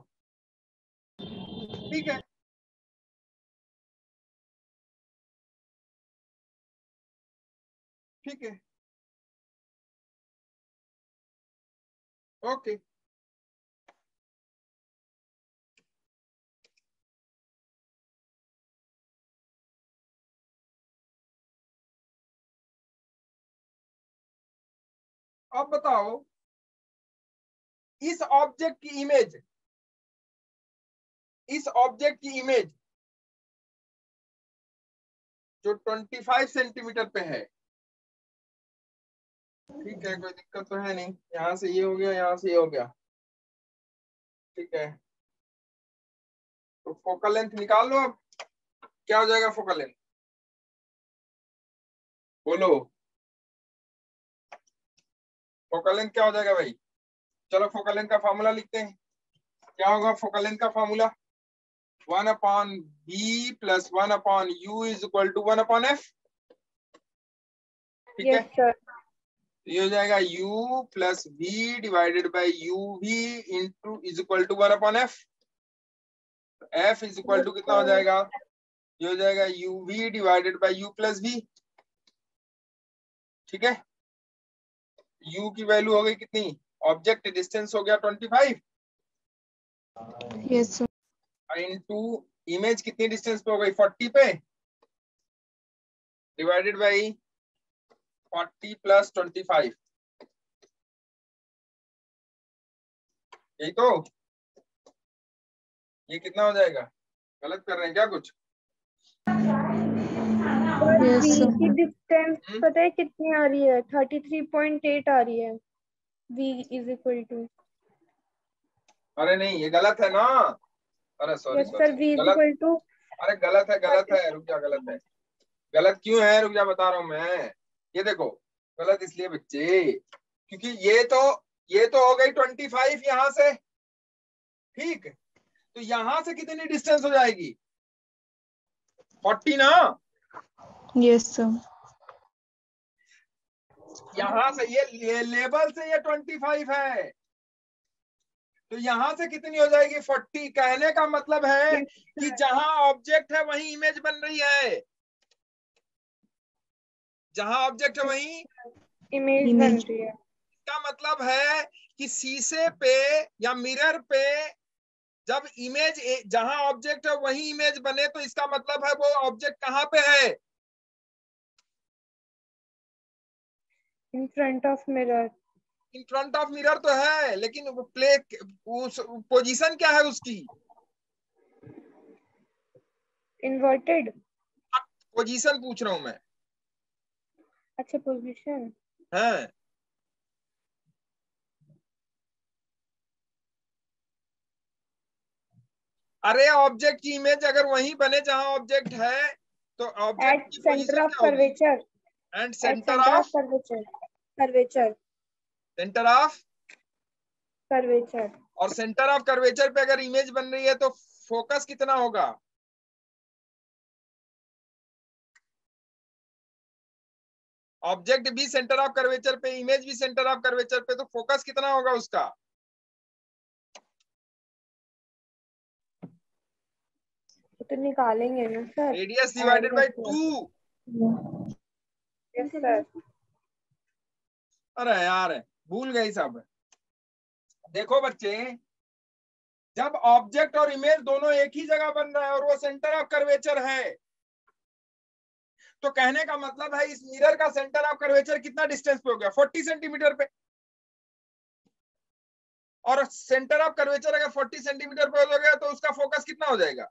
[SPEAKER 1] ठीक है। ठीक है, ओके। अब बताओ, इस ऑब्जेक्ट की इमेज, इस ऑब्जेक्ट की इमेज जो पच्चीस सेंटीमीटर पे है, ठीक है, कोई दिक्कत तो है नहीं। यहां से ये हो गया, यहां से ये हो गया, ठीक है। तो फोकल लेंथ निकाल लो। अब क्या हो जाएगा फोकल लेंथ? बोलो, फोकल लेंथ क्या हो जाएगा भाई? चलो फोकल लेंथ का फॉर्मूला लिखते हैं। क्या होगा फोकल लेंथ का formula? One upon B plus one upon U is equal to one upon F. ठीक है,
[SPEAKER 3] यस सर।
[SPEAKER 1] ये हो जाएगा u plus V divided by U V into is equal to one upon F. F is equal to कितना हो जाएगा? ये हो जाएगा U V divided by U plus V. ठीक है, u की वैल्यू हो गई कितनी? ऑब्जेक्ट डिस्टेंस हो गया twenty five.
[SPEAKER 2] Yes sir.
[SPEAKER 1] Into image कितनी डिस्टेंस पे हो गई? फोर्टी पे, divided by forty plus twenty five. यही तो, ये कितना हो जाएगा? गलत कर रहे हैं क्या कुछ?
[SPEAKER 2] Yes
[SPEAKER 3] V
[SPEAKER 2] sir.
[SPEAKER 3] की डिस्टेंस
[SPEAKER 1] हम्म?
[SPEAKER 3] पता है कितनी आ रही है? थर्टी थ्री पॉइंट एट आ रही है। v इज इक्वल टू,
[SPEAKER 1] अरे नहीं, ये गलत है ना। अरे sorry
[SPEAKER 3] yes
[SPEAKER 1] sorry
[SPEAKER 3] sir, v
[SPEAKER 1] sorry,
[SPEAKER 3] is
[SPEAKER 1] गलत।
[SPEAKER 3] इक्वल टू
[SPEAKER 1] अरे गलत है, गलत है, रुक जा, गलत है। गलत क्यों है? रुक जा, बता रहा हूं मैं। ये देखो, गलत इसलिए बच्चे क्योंकि ये तो ये तो हो गई ट्वेंटी फाइव यहां से। ठीक, तो यहां से कितनी डिस्टेंस हो जाएगी? फोर्टी ना।
[SPEAKER 2] Yes sir.
[SPEAKER 1] यहां से ये, ये लेवल से ये ट्वेंटी फाइव है, तो यहां से कितनी हो जाएगी? फोर्टी। कहने का मतलब है कि जहां ऑब्जेक्ट है वहीं इमेज बन रही है। जहां ऑब्जेक्ट है वहीं
[SPEAKER 3] इमेज बन रही है।
[SPEAKER 1] इसका मतलब है कि शीशे पे या मिरर पे जब इमेज, जहां ऑब्जेक्ट है वहीं इमेज बने, तो इसका मतलब है वो ऑब्जेक्ट कहां पे है?
[SPEAKER 3] In front of mirror.
[SPEAKER 1] In front of mirror तो है, लेकिन वो प्ले, उस पोजीशन क्या है उसकी?
[SPEAKER 3] इन्वर्टेड।
[SPEAKER 1] पोजीशन पूछ रहा हूं मैं।
[SPEAKER 3] अच्छा, पोजीशन।
[SPEAKER 1] है, अरे ऑब्जेक्ट की इमेज अगर वहीं बने जहां ऑब्जेक्ट है, तो ऑब्जेक्ट
[SPEAKER 3] एट
[SPEAKER 1] की
[SPEAKER 3] सेंटर
[SPEAKER 1] पोजीशन
[SPEAKER 3] ऑफ
[SPEAKER 1] क्या होगी?
[SPEAKER 3] Curvature.
[SPEAKER 1] And
[SPEAKER 3] at
[SPEAKER 1] centre
[SPEAKER 3] centre of
[SPEAKER 1] of,
[SPEAKER 3] curvature. Curvature.
[SPEAKER 1] Centre of,
[SPEAKER 3] curvature.
[SPEAKER 1] और सेंटर ऑफ कर्वेचर पे अगर इमेज बन रही है तो फोकस कितना होगा? ऑब्जेक्ट भी सेंटर ऑफ कर्वेचर पे, इमेज भी सेंटर ऑफ कर्वेचर पे, तो फोकस कितना होगा उसका?
[SPEAKER 3] तो निकालेंगे ना sir.
[SPEAKER 1] Radius divided by two.
[SPEAKER 3] Yes sir.
[SPEAKER 1] अरे यार, भूल गई सब। देखो बच्चे, जब ऑब्जेक्ट और इमेज दोनों एक ही जगह बन रहा है और वो सेंटर ऑफ कर्वेचर है, तो कहने का मतलब है इस मिरर का सेंटर ऑफ कर्वेचर कितना डिस्टेंस पे हो गया? फोर्टी सेंटीमीटर पे। और सेंटर ऑफ कर्वेचर अगर फोर्टी सेंटीमीटर पे हो गया तो उसका फोकस कितना हो जाएगा?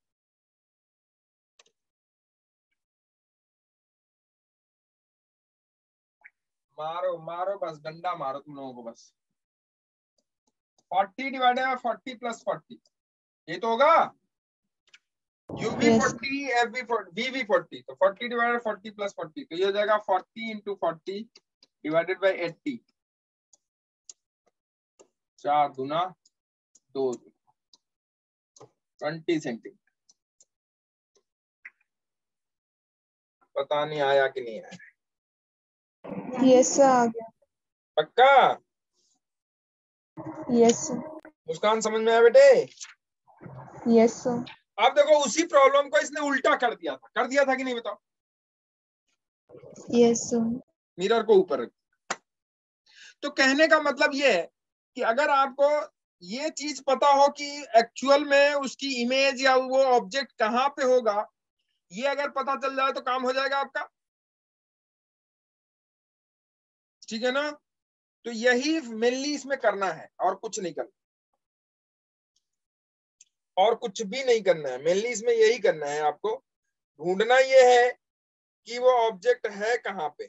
[SPEAKER 1] मारो मारो, बस डंडा मारो तुम लोगों को बस। Forty divided by forty plus forty, ये तो होगा यू भी फोर्टी, एफ भी फोर्टी, वी भी फोर्टी, तो forty divided forty plus forty, तो ये हो जाएगा forty into forty divided by eighty. चार गुना दो, ट्वेंटी सेंटीमीटर। पता नहीं आया कि नहीं आया?
[SPEAKER 2] यस सर, आ गया।
[SPEAKER 1] पक्का?
[SPEAKER 2] Yes sir.
[SPEAKER 1] मुस्कान समझ में आया बेटे?
[SPEAKER 2] Yes sir.
[SPEAKER 1] अब देखो, उसी प्रॉब्लम को इसने उल्टा कर दिया था, कर दिया था कि नहीं बताओ?
[SPEAKER 2] Yes sir.
[SPEAKER 1] मिरर को ऊपर रख। तो कहने का मतलब ये है कि अगर आपको ये चीज पता हो कि एक्चुअल में उसकी इमेज या वो ऑब्जेक्ट कहां पे होगा, ये अगर पता चल जाए तो काम हो जाएगा आपका। ठीक है ना? तो यही मेनली इसमें करना है, और कुछ नहीं करना, और कुछ भी नहीं करना है। मेनली इसमें यही करना है आपको, ढूंढना ये है कि वो ऑब्जेक्ट है कहां पे,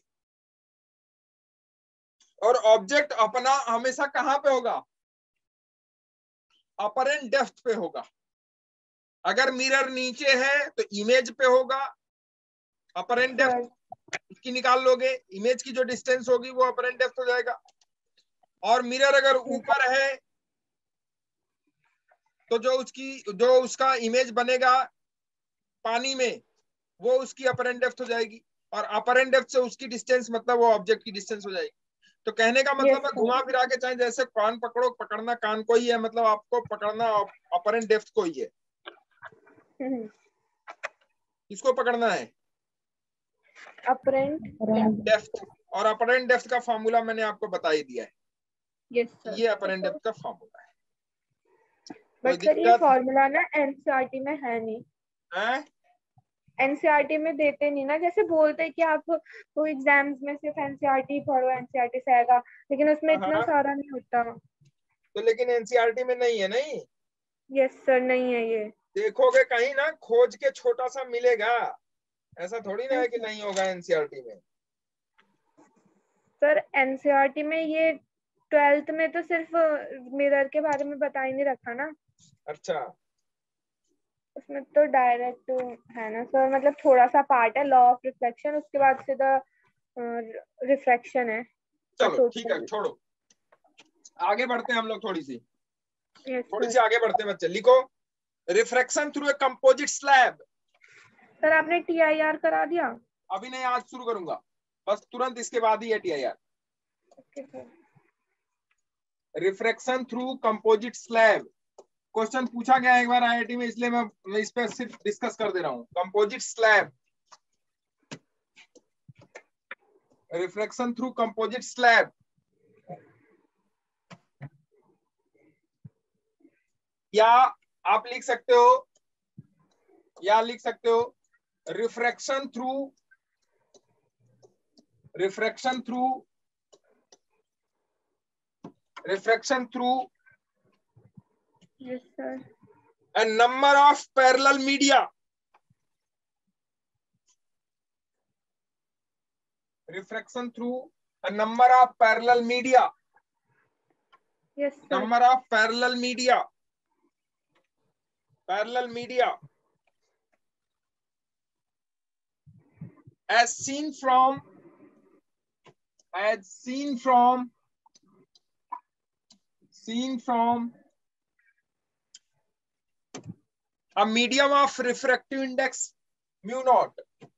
[SPEAKER 1] और ऑब्जेक्ट अपना हमेशा कहां पे होगा? अपरेंट डेप्थ पे होगा। अगर मिरर नीचे है तो इमेज पे होगा, अपरेंट डेप्थ इसकी निकाल लोगे, इमेज की जो डिस्टेंस होगी वो अपरेंट डेप्थ हो जाएगा। और मिरर अगर ऊपर है तो जो उसकी जो उसका इमेज बनेगा पानी में वो उसकी अपरेंट डेप्थ हो जाएगी, और अपरेंट डेप्थ से उसकी डिस्टेंस मतलब वो ऑब्जेक्ट की डिस्टेंस हो जाएगी। तो कहने का मतलब है घुमा फिरा के चाहे जैसे कान पकड़ो, पकड़ना कान को ही है, मतलब आपको पकड़ना अपरेंट डेप्थ को ही है। किसको पकड़ना है?
[SPEAKER 3] Apparent
[SPEAKER 1] depth. और अपरेंट डेप्थ का फॉर्मूला मैंने आपको बता ही दिया है।
[SPEAKER 3] Yes sir.
[SPEAKER 1] ये अपरेंट डेप्थ का फॉर्मूला है।
[SPEAKER 3] बट सर ये फॉर्मूला ना एनसीईआरटी में है नहीं।
[SPEAKER 1] है?
[SPEAKER 3] एनसीईआरटी में देते नहीं ना, जैसे बोलते हैं कि आप तो एग्जाम्स में सिर्फ एनसीईआरटी पढ़ो, एनसीईआरटी से आएगा, लेकिन उसमें इतना
[SPEAKER 1] हाँ।
[SPEAKER 3] सारा नहीं होता।
[SPEAKER 1] तो लेकिन एनसीईआरटी में नहीं है। नहीं,
[SPEAKER 3] यस सर, नहीं है ये।
[SPEAKER 1] देखोगे कहीं ना खोज के छोटा सा मिलेगा, ऐसा थोड़ी ना है कि नहीं होगा एनसीईआरटी में।
[SPEAKER 3] सर एनसीईआरटी में ये ट्वेल्थ में तो सिर्फ मिरर के बारे में बता ही नहीं रखा ना।
[SPEAKER 1] अच्छा,
[SPEAKER 3] उसमें तो डायरेक्ट है ना सर, मतलब थोड़ा सा पार्ट है लॉ ऑफ रिफ्लेक्शन, उसके बाद सीधा रिफ्रैक्शन है।
[SPEAKER 1] चलो ठीक है, छोड़ो, आगे बढ़ते हैं हम लोग। थोड़ी सी
[SPEAKER 3] yes,
[SPEAKER 1] थोड़ी सी आगे बढ़ते हैं बच्चे। लिखो refraction through a composite slab.
[SPEAKER 3] Sir आपने टीआईआर करा दिया?
[SPEAKER 1] अभी नहीं, आज शुरू करूंगा, बस तुरंत इसके बाद ही है TIR.
[SPEAKER 3] Okay sir.
[SPEAKER 1] Refraction through composite slab question पूछा गया एक बार आईआईटी में, इसलिए मैं, मैं इस पर सिर्फ डिस्कस कर दे रहा हूं। Composite slab, refraction through composite slab, या आप लिख सकते हो, या लिख सकते हो refraction through refraction through refraction through
[SPEAKER 3] yes sir.
[SPEAKER 1] a number of parallel media. Refraction through a number of parallel media.
[SPEAKER 3] Yes sir.
[SPEAKER 1] Number of parallel media. Parallel media. As seen from, as seen from, seen from a medium of refractive index mu naught.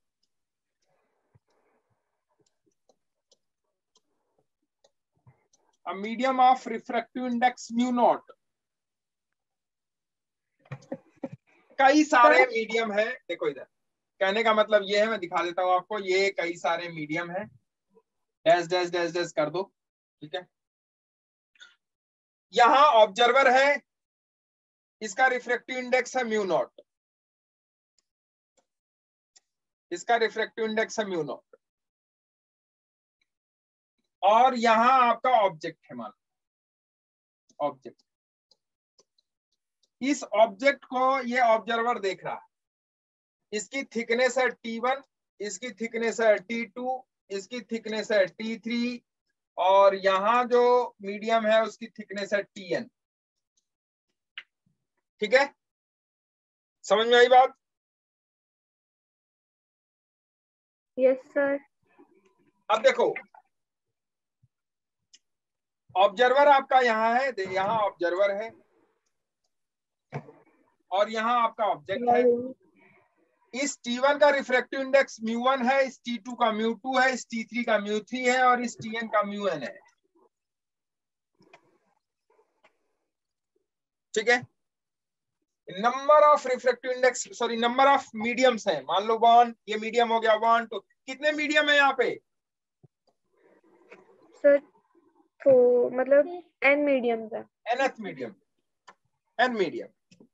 [SPEAKER 1] A medium of refractive index mu naught. कई सारे मीडियम है, देखो इधर कहने का मतलब ये है, मैं दिखा देता हूं आपको, ये कई सारे मीडियम है, डैश डैश डैश डैश कर दो, ठीक है। यहां ऑब्जर्वर है, इसका रिफ्रैक्टिव इंडेक्स है म्यू नॉट, इसका रिफ्रैक्टिव इंडेक्स है म्यू नॉट, और यहां आपका ऑब्जेक्ट है, मान ऑब्जेक्ट, इस ऑब्जेक्ट को ये ऑब्जर्वर देख रहा है, इसकी थिकनेस है टी वन, इसकी थिकनेस है टी टू, इसकी थिकनेस है टी थ्री, और यहां जो मीडियम है उसकी थिकनेस है टी एन। ठीक है, समझ में आई बात?
[SPEAKER 3] Yes sir.
[SPEAKER 1] अब देखो ऑब्जर्वर आपका यहाँ है, यहाँ ऑब्जर्वर है और यहाँ आपका ऑब्जेक्ट है। इस टी वन का रिफ्रैक्टिव इंडेक्स म्यू वन है, इस टी टू का म्यू टू है, इस टी थ्री का म्यू थ्री है, और इस टी एन का म्यू एन है। ठीक है, number of refractive index, sorry number of mediums है, मान लो वन, ये मीडियम हो गया, वन टू, कितने मीडियम है यहाँ पे
[SPEAKER 3] सर? तो मतलब एन मीडियम है,
[SPEAKER 1] nth medium, N medium,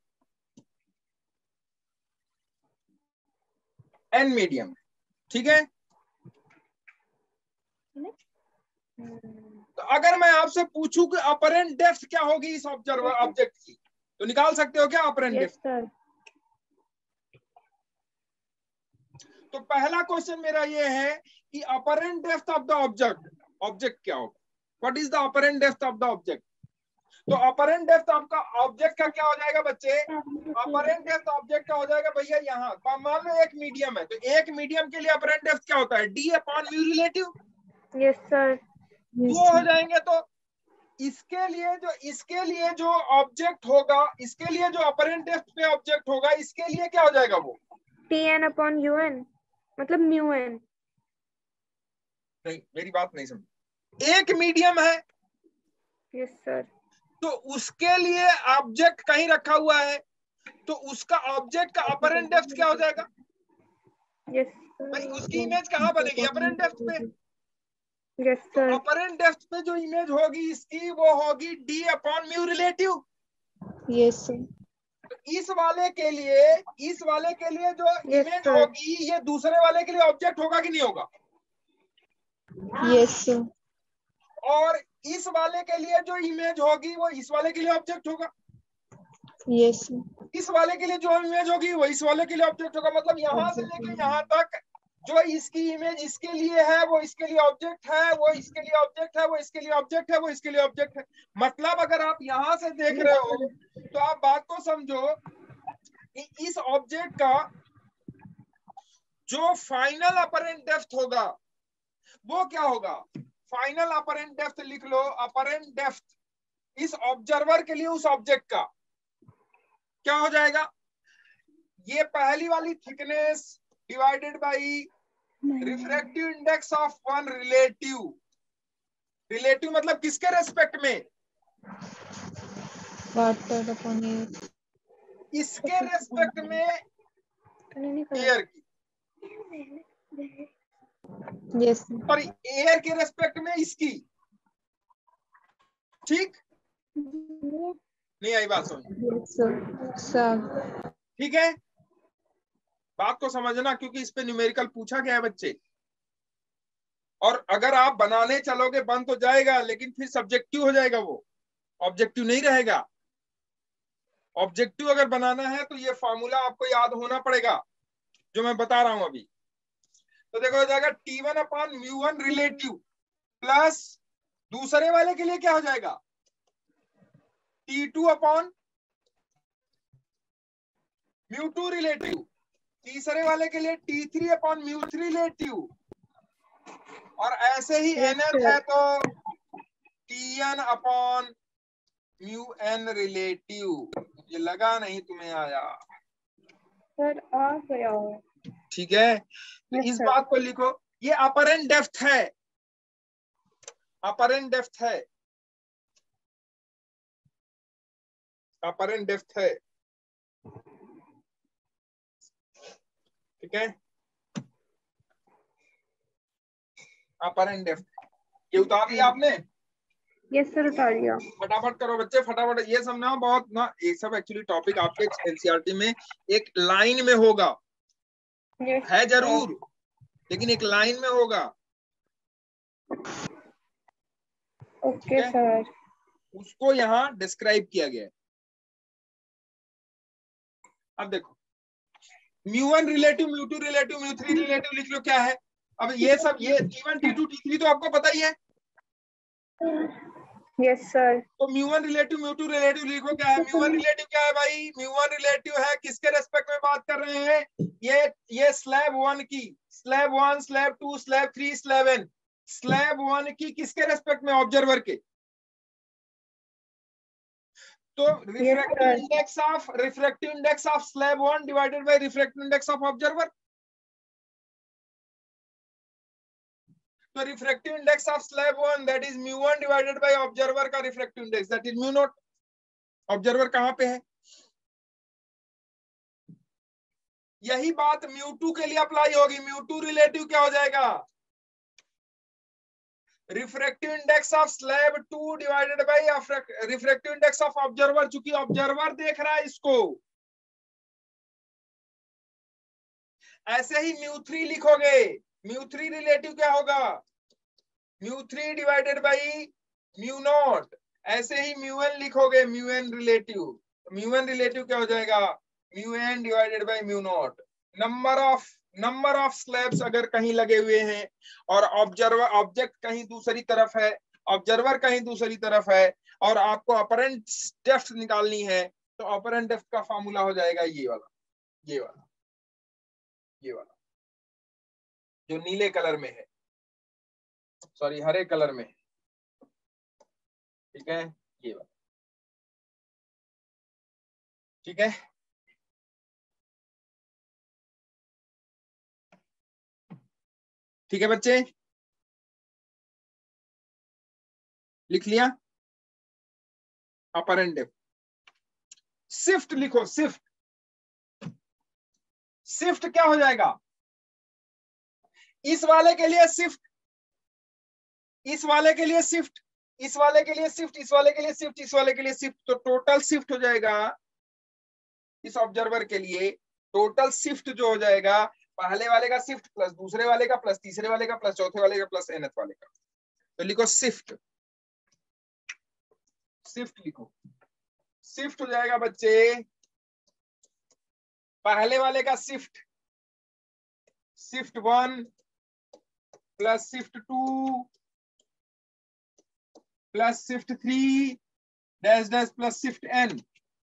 [SPEAKER 1] N medium. ठीक है, तो अगर मैं आपसे पूछूं कि अपरेंट डेप्थ क्या होगी इस ऑब्जर्वर ऑब्जेक्ट की, तो निकाल सकते हो क्या अपरेंट
[SPEAKER 3] yes,
[SPEAKER 1] डेप्थ? तो पहला क्वेश्चन मेरा ये है कि apparent depth of the object, object क्या होगा, what is the apparent depth of the object? तो अपरेंट डेप्थ आपका ऑब्जेक्ट का क्या हो जाएगा बच्चे? अपरेंट डेप्थ ऑब्जेक्ट का हो जाएगा भैया, यहाँ मान लो एक मीडियम है, तो एक मीडियम के लिए अपरेंट डेप्थ क्या होता है? D upon mu relative.
[SPEAKER 3] Yes sir.
[SPEAKER 1] दो हो जाएंगे तो इसके लिए जो इसके लिए जो ऑब्जेक्ट होगा, इसके लिए जो अपरेंट डेप्थ पे ऑब्जेक्ट होगा, इसके लिए क्या हो जाएगा वो
[SPEAKER 3] T N upon U N, मतलब म्यू एन।
[SPEAKER 1] नहीं, मेरी बात नहीं समझ। एक मीडियम है,
[SPEAKER 3] यस सर।
[SPEAKER 1] तो उसके लिए ऑब्जेक्ट कहीं रखा हुआ है, तो उसका ऑब्जेक्ट का अपरेंट डेप्थ क्या हो जाएगा?
[SPEAKER 3] यस
[SPEAKER 1] भाई उसकी इमेज कहाँ बनेगी? अपरेंट डेप्थ पे।
[SPEAKER 3] यस
[SPEAKER 1] तो
[SPEAKER 3] सर।
[SPEAKER 1] अपरेंट डेप्थ पे जो इमेज होगी इसकी, वो होगी D upon mu relative.
[SPEAKER 2] Yes sir.
[SPEAKER 1] तो इस वाले के लिए इस वाले के लिए जो
[SPEAKER 3] यस
[SPEAKER 1] इमेज
[SPEAKER 3] सर।
[SPEAKER 1] होगी, ये दूसरे वाले के लिए ऑब्जेक्ट होगा कि नहीं होगा?
[SPEAKER 2] Yes sir.
[SPEAKER 1] और इस वाले के लिए जो इमेज होगी वो इस वाले के लिए ऑब्जेक्ट होगा।
[SPEAKER 2] Yes sir.
[SPEAKER 1] इस वाले के लिए जो इमेज होगी वो इस वाले के लिए ऑब्जेक्ट होगा। मतलब यहां से लेके यहां तक जो इसकी इमेज इसके लिए है वो इसके लिए ऑब्जेक्ट है, वो इसके लिए ऑब्जेक्ट है, वो इसके लिए ऑब्जेक्ट है, वो इसके लिए ऑब्जेक्ट है। मतलब अगर आप यहां से देख रहे हो तो आप बात को समझो कि इस ऑब्जेक्ट का जो फाइनल अपरेंट डेप्थ होगा वो क्या होगा? फाइनल अपरेंट डेप्थ लिख लो, अपरेंट डेप्थ इस ऑब्जर्वर के लिए उस ऑब्जेक्ट का क्या हो जाएगा? ये पहली वाली thickness divided by refractive index of one relative. Relative मतलब किसके रेस्पेक्ट में?
[SPEAKER 2] Water upon air.
[SPEAKER 1] इसके रेस्पेक्ट में एयर की,
[SPEAKER 2] यस
[SPEAKER 1] और एयर के रेस्पेक्ट में इसकी। ठीक, नहीं आई बात समझ?
[SPEAKER 2] Yes sir. सर
[SPEAKER 1] ठीक है, बात को समझना, क्योंकि इस पे न्यूमेरिकल पूछा गया है बच्चे। और अगर आप बनाने चलोगे बन तो जाएगा, लेकिन फिर सब्जेक्टिव हो जाएगा, वो ऑब्जेक्टिव नहीं रहेगा। ऑब्जेक्टिव अगर बनाना है तो ये फॉर्मूला आपको याद होना पड़ेगा जो मैं बता रहा हूं अभी। तो देखो हो जाएगा T one upon mu one relative plus दूसरे वाले के लिए क्या हो जाएगा? T two upon mu two relative, तीसरे वाले के लिए T three upon mu three relative, और ऐसे ही एनएन है तो T N upon mu N relative. ये लगा नहीं तुम्हें आया?
[SPEAKER 3] सर आ गया।
[SPEAKER 1] ठीक है, तो
[SPEAKER 3] यस
[SPEAKER 1] इस
[SPEAKER 3] सर।
[SPEAKER 1] बात को लिखो, ये अपरेंट डेप्थ है, अपरेंट डेप्थ है, अपरेंट डेप्थ है। ठीक है, अपरेंट डेप्थ ये उतार लिया आपने?
[SPEAKER 3] यस सर उतार लिया।
[SPEAKER 1] फटाफट करो बच्चे, फटाफट। ये समझना बहुत ना, ये सब एक्चुअली टॉपिक आपके एनसीईआरटी में एक लाइन में होगा,
[SPEAKER 3] यस
[SPEAKER 1] है जरूर, लेकिन एक लाइन में होगा।
[SPEAKER 3] Okay sir.
[SPEAKER 1] उसको यहाँ डिस्क्राइब किया गया है। अब देखो, mu one relative, mu two relative, mu three relative लिख लो, क्या है? अब ये सब, ये T one T two T three तो आपको पता ही है।
[SPEAKER 3] Yes sir.
[SPEAKER 1] तो mu one relative mu two relative लिखो, क्या है? म्यू वन रिलेटिव क्या है भाई? म्यू वन रिलेटिव है, किसके रेस्पेक्ट में बात कर रहे हैं? ये ये स्लैब वन की, slab one, slab two, slab three, slab N, slab one की किसके रेस्पेक्ट में? ऑब्जर्वर के। तो refractive index of refractive index of slab one divided by refractive index of observer. तो refractive index of slab one that is mu one divided by observer का refractive index that is mu naught. Observer कहां पे है? यही बात म्यू टू के लिए अप्लाई होगी। म्यू टू रिलेटिव क्या हो जाएगा? Refractive index of slab two divided by refractive index of observer, चूंकि ऑब्जर्वर देख रहा है इसको। ऐसे ही म्यू थ्री लिखोगे, म्यू थ्री रिलेटिव क्या होगा? Mu three divided by mu naught. ऐसे ही म्यू एन लिखोगे, mu N relative, mu N relative क्या हो जाएगा? Mu N divided by mu naught. Number of number of slabs अगर कहीं लगे हुए हैं और ऑब्जर्वर ऑब्जेक्ट कहीं दूसरी तरफ है, ऑब्जर्वर कहीं दूसरी तरफ है, और आपको अपरेंट डेप्थ निकालनी है, तो अपरेंट डेप्थ का फॉर्मूला हो जाएगा ये वाला, ये वाला, ये वाला जो नीले कलर में है, सॉरी हरे कलर में है। ठीक है, ये बात ठीक है। ठीक है बच्चे, लिख लिया अपर एंड डेप्थ। शिफ्ट लिखो, शिफ्ट। शिफ्ट क्या हो जाएगा, इस वाले के लिए शिफ्ट, इस वाले के लिए शिफ्ट, इस वाले के लिए शिफ्ट, इस वाले के लिए शिफ्ट, इस वाले के लिए शिफ्ट, तो टोटल शिफ्ट हो जाएगा इस ऑब्जर्वर के लिए। टोटल शिफ्ट जो हो जाएगा, पहले वाले का शिफ्ट प्लस दूसरे वाले का प्लस तीसरे वाले का प्लस चौथे वाले का प्लस एनथ वाले का, तो लिखो शिफ्ट। शिफ्ट लिखो, शिफ्ट हो जाएगा बच्चे, पहले वाले का shift, shift one plus shift two plus shift three dash dash plus shift N.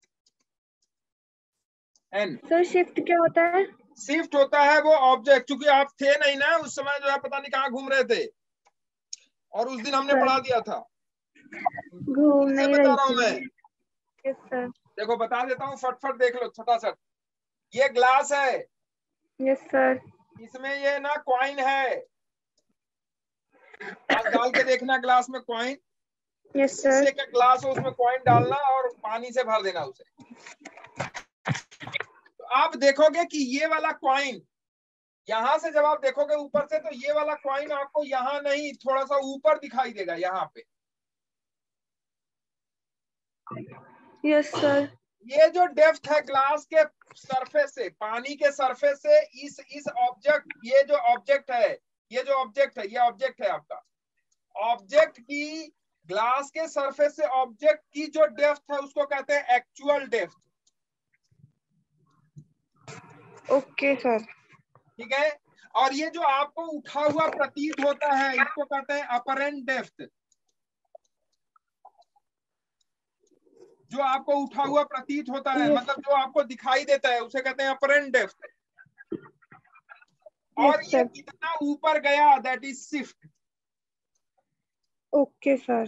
[SPEAKER 1] N
[SPEAKER 3] sir shift क्या होता है?
[SPEAKER 1] शिफ्ट होता है वो ऑब्जेक्ट, क्योंकि आप थे नहीं ना उस समय, जो है पता नहीं कहाँ घूम रहे थे, और उस दिन हमने
[SPEAKER 3] सर
[SPEAKER 1] पढ़ा दिया था।
[SPEAKER 3] घूम
[SPEAKER 1] फिर से
[SPEAKER 3] नहीं
[SPEAKER 1] बता
[SPEAKER 3] रही
[SPEAKER 1] रहा हूं मैं,
[SPEAKER 3] थी। Yes sir.
[SPEAKER 1] देखो बता देता हूँ, फटफट देख लो छटाछट। ये ग्लास है,
[SPEAKER 3] यस सर।
[SPEAKER 1] इसमें ये ना कॉइन है, ग्लास डाल के देखना, ग्लास में कॉइन,
[SPEAKER 3] यस सर।
[SPEAKER 1] शीशे का ग्लास हो, उसमें कॉइन डालना और पानी से भर देना उसे। तो आप देखोगे कि ये वाला कॉइन, यहां से जब आप देखोगे ऊपर से, तो ये वाला कॉइन आपको यहाँ नहीं, थोड़ा सा ऊपर दिखाई देगा यहाँ पे।
[SPEAKER 3] Yes sir.
[SPEAKER 1] ये जो डेप्थ है ग्लास के सरफेस से, पानी के सरफेस से इस इस ऑब्जेक्ट, ये जो ऑब्जेक्ट है, ये जो ऑब्जेक्ट है, ये ऑब्जेक्ट है आपका, ऑब्जेक्ट की ग्लास के सरफेस से ऑब्जेक्ट की जो डेप्थ है उसको कहते हैं एक्चुअल डेप्थ।
[SPEAKER 3] Okay sir.
[SPEAKER 1] ठीक है, और ये जो आपको उठा हुआ प्रतीत होता है इसको कहते हैं अपरेंट डेप्थ। जो आपको उठा हुआ प्रतीत होता है,
[SPEAKER 3] Yes.
[SPEAKER 1] मतलब जो आपको दिखाई देता है, उसे कहते हैं अपरेंट डेप्थ। और
[SPEAKER 3] यस
[SPEAKER 1] ये
[SPEAKER 3] सर।
[SPEAKER 1] कितना ऊपर गया, that is shift.
[SPEAKER 3] Okay sir.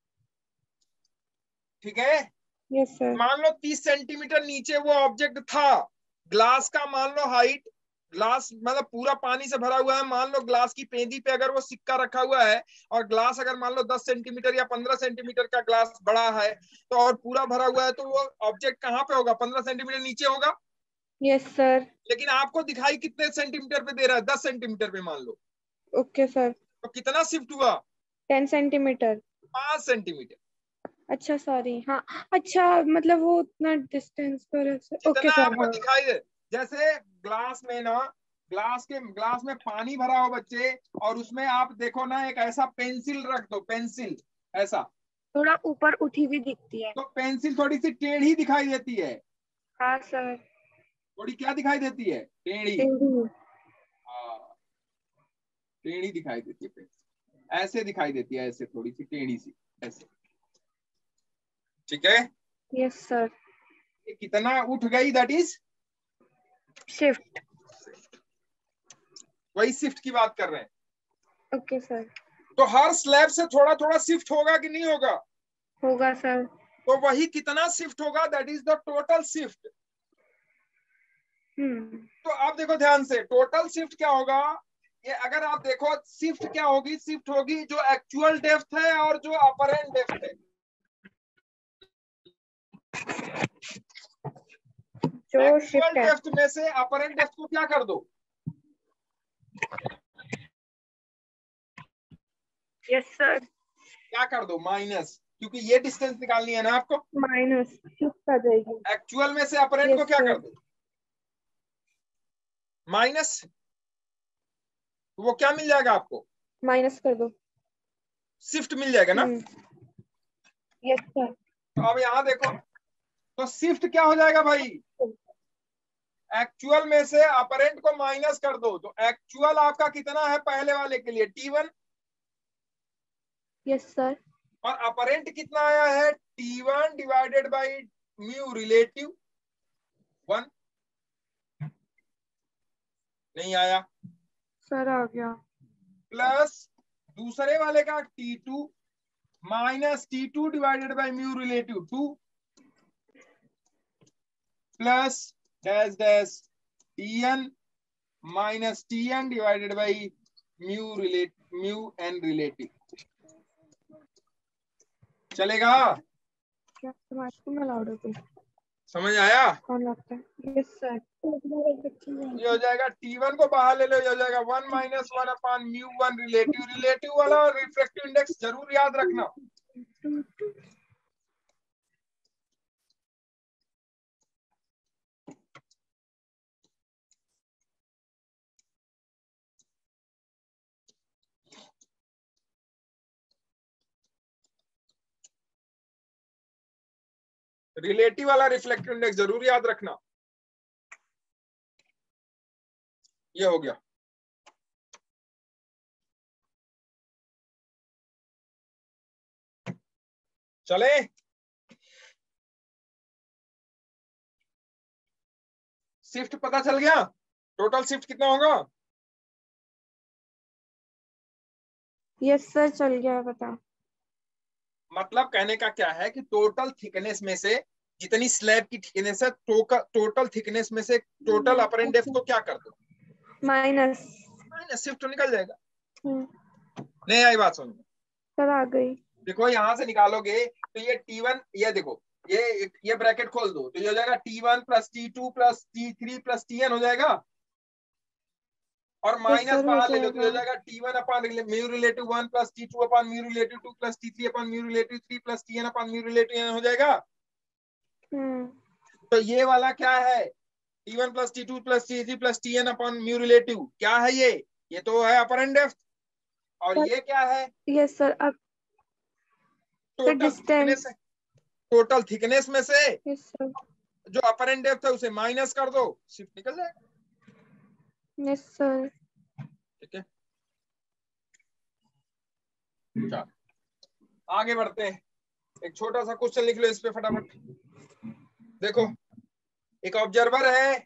[SPEAKER 1] ठीक है,
[SPEAKER 3] यस सर।
[SPEAKER 1] मान लो तीस सेंटीमीटर नीचे वो ऑब्जेक्ट था, ग्लास का मान लो हाइट, ग्लास मतलब पूरा पानी से भरा हुआ है, मान लो ग्लास की पेंदी पे अगर वो सिक्का रखा हुआ है, और ग्लास अगर मान लो दस सेंटीमीटर या पंद्रह सेंटीमीटर का ग्लास बड़ा है, तो और पूरा भरा हुआ है, तो वो ऑब्जेक्ट कहाँ पे होगा, पंद्रह सेंटीमीटर नीचे होगा।
[SPEAKER 3] Yes sir.
[SPEAKER 1] लेकिन आपको दिखाई कितने सेंटीमीटर पे दे रहा है, दस सेंटीमीटर पे मान लो,
[SPEAKER 3] ओके सर।
[SPEAKER 1] तो कितना शिफ्ट हुआ,
[SPEAKER 3] टेन सेंटीमीटर।
[SPEAKER 1] पांच सेंटीमीटर।
[SPEAKER 3] अच्छा सॉरी, हाँ अच्छा, मतलब वो उतना डिस्टेंस पर है। ओके
[SPEAKER 1] जितना
[SPEAKER 3] सर।
[SPEAKER 1] आपको
[SPEAKER 3] हाँ।
[SPEAKER 1] दिखाई दे, जैसे ग्लास में ना, ग्लास के ग्लास में पानी भरा हो बच्चे, और उसमें आप देखो ना एक ऐसा पेंसिल रख दो, पेंसिल ऐसा,
[SPEAKER 3] थोड़ा ऊपर उठी हुई दिखती है।
[SPEAKER 1] तो पेंसिल थोड़ी सी टेढ़ी दिखाई देती है।
[SPEAKER 3] हाँ सर।
[SPEAKER 1] थोड़ी क्या दिखाई देती है, टेढ़ी।
[SPEAKER 3] टेढ़ी।
[SPEAKER 1] हाँ, टेढ़ी दिखाई देती है पेंसिल, ऐसे दिखाई देती है, ऐसे थोड़ी सी टेढ़ी सी, ऐसे। ठीक है,
[SPEAKER 3] यस सर।
[SPEAKER 1] ये कितना उठ गई, दैट इज
[SPEAKER 3] शिफ्ट।
[SPEAKER 1] वही शिफ्ट की बात कर रहे हैं।
[SPEAKER 3] Okay sir.
[SPEAKER 1] तो हर स्लैब से थोड़ा थोड़ा शिफ्ट होगा कि नहीं होगा,
[SPEAKER 3] होगा सर।
[SPEAKER 1] तो वही कितना शिफ्ट होगा, that is the total shift.
[SPEAKER 3] Hmm.
[SPEAKER 1] तो आप देखो ध्यान से, टोटल शिफ्ट क्या होगा, ये अगर आप देखो शिफ्ट क्या होगी, शिफ्ट होगी जो एक्चुअल डेप्थ है और जो अपरेंट डेप्थ है।
[SPEAKER 3] जो
[SPEAKER 1] एक्चुअल
[SPEAKER 3] शिफ्ट है।
[SPEAKER 1] डेप्थ में से अपरेंट डेप्थ को क्या कर दो,
[SPEAKER 3] यस सर।
[SPEAKER 1] क्या कर दो, माइनस, क्योंकि ये डिस्टेंस निकालनी है ना आपको।
[SPEAKER 3] माइनस शिफ्ट आ जाएगी।
[SPEAKER 1] एक्चुअल में से अपरेंट को
[SPEAKER 3] यस
[SPEAKER 1] क्या
[SPEAKER 3] सर।
[SPEAKER 1] कर दो, माइनस, तो वो क्या मिल जाएगा आपको,
[SPEAKER 3] माइनस कर दो।
[SPEAKER 1] शिफ्ट मिल जाएगा ना।
[SPEAKER 3] Yes sir.
[SPEAKER 1] तो अब यहाँ देखो, तो शिफ्ट क्या हो जाएगा भाई, एक्चुअल में से अपरेंट को माइनस कर दो, तो एक्चुअल आपका कितना है पहले वाले के लिए, टी वन।
[SPEAKER 3] Yes sir.
[SPEAKER 1] और अपरेंट कितना आया है, T one divided by mu relative one. नहीं आया,
[SPEAKER 3] सर आ गया।
[SPEAKER 1] प्लस दूसरे वाले का T two minus T two divided by mu relative two plus dash dash T N minus T N divided by mu relate mu N relative. चलेगा?
[SPEAKER 3] क्या तुम्हारे में लाउड है?
[SPEAKER 1] समझ आया?
[SPEAKER 3] कौन लगता है? Yes sir.
[SPEAKER 1] ये हो जाएगा टी वन को बाहर ले लो, ये हो जाएगा one minus one upon mu one relative. Relative वाला रिफ्रैक्टिव इंडेक्स जरूर याद रखना। रिलेटिव वाला रिफ्लेक्टिव इंडेक्स जरूर याद रखना। ये हो गया। चले? शिफ्ट पता चल गया? टोटल शिफ्ट कितना होगा?
[SPEAKER 3] यस सर, चल गया पता।
[SPEAKER 1] मतलब कहने का क्या है कि टोटल थिकनेस में से जितनी स्लैब की थिकनेस है, टोटल थिकनेस में से टोटल अपरेंट डेप्थ को क्या कर दो?
[SPEAKER 3] माइनस।
[SPEAKER 1] माइनस, शिफ्ट तो निकल जाएगा। नहीं आई बात समझ?
[SPEAKER 3] सर आ गई।
[SPEAKER 1] देखो यहां से निकालोगे तो ये टी वन, ये देखो ये ये ब्रैकेट खोल दो तो ये हो जाएगा T one plus T two plus T three plus T N हो जाएगा, और माइनस बाहर ले लो तो हो जाएगा T one upon mu relative one plus T two upon mu relative two plus T three upon mu relative three plus T N upon mu relative N हो जाएगा। तो ये वाला क्या है? T one plus T two plus T three plus T N upon mu relative क्या है? ये ये तो है अपरेंट डेप्थ। और ये क्या है?
[SPEAKER 3] Yes sir. अब
[SPEAKER 1] टोटल थिकनेस है। टोटल थिकनेस में से
[SPEAKER 3] यस सर
[SPEAKER 1] जो अपरेंट डेप्थ है उसे माइनस कर दो, शिफ्ट निकल जाएगा।
[SPEAKER 3] Yes sir.
[SPEAKER 1] ठीक है, चलो आगे बढ़ते हैं। एक छोटा सा क्वेश्चन लिख लो इस पे फटाफट। देखो एक ऑब्जर्वर है,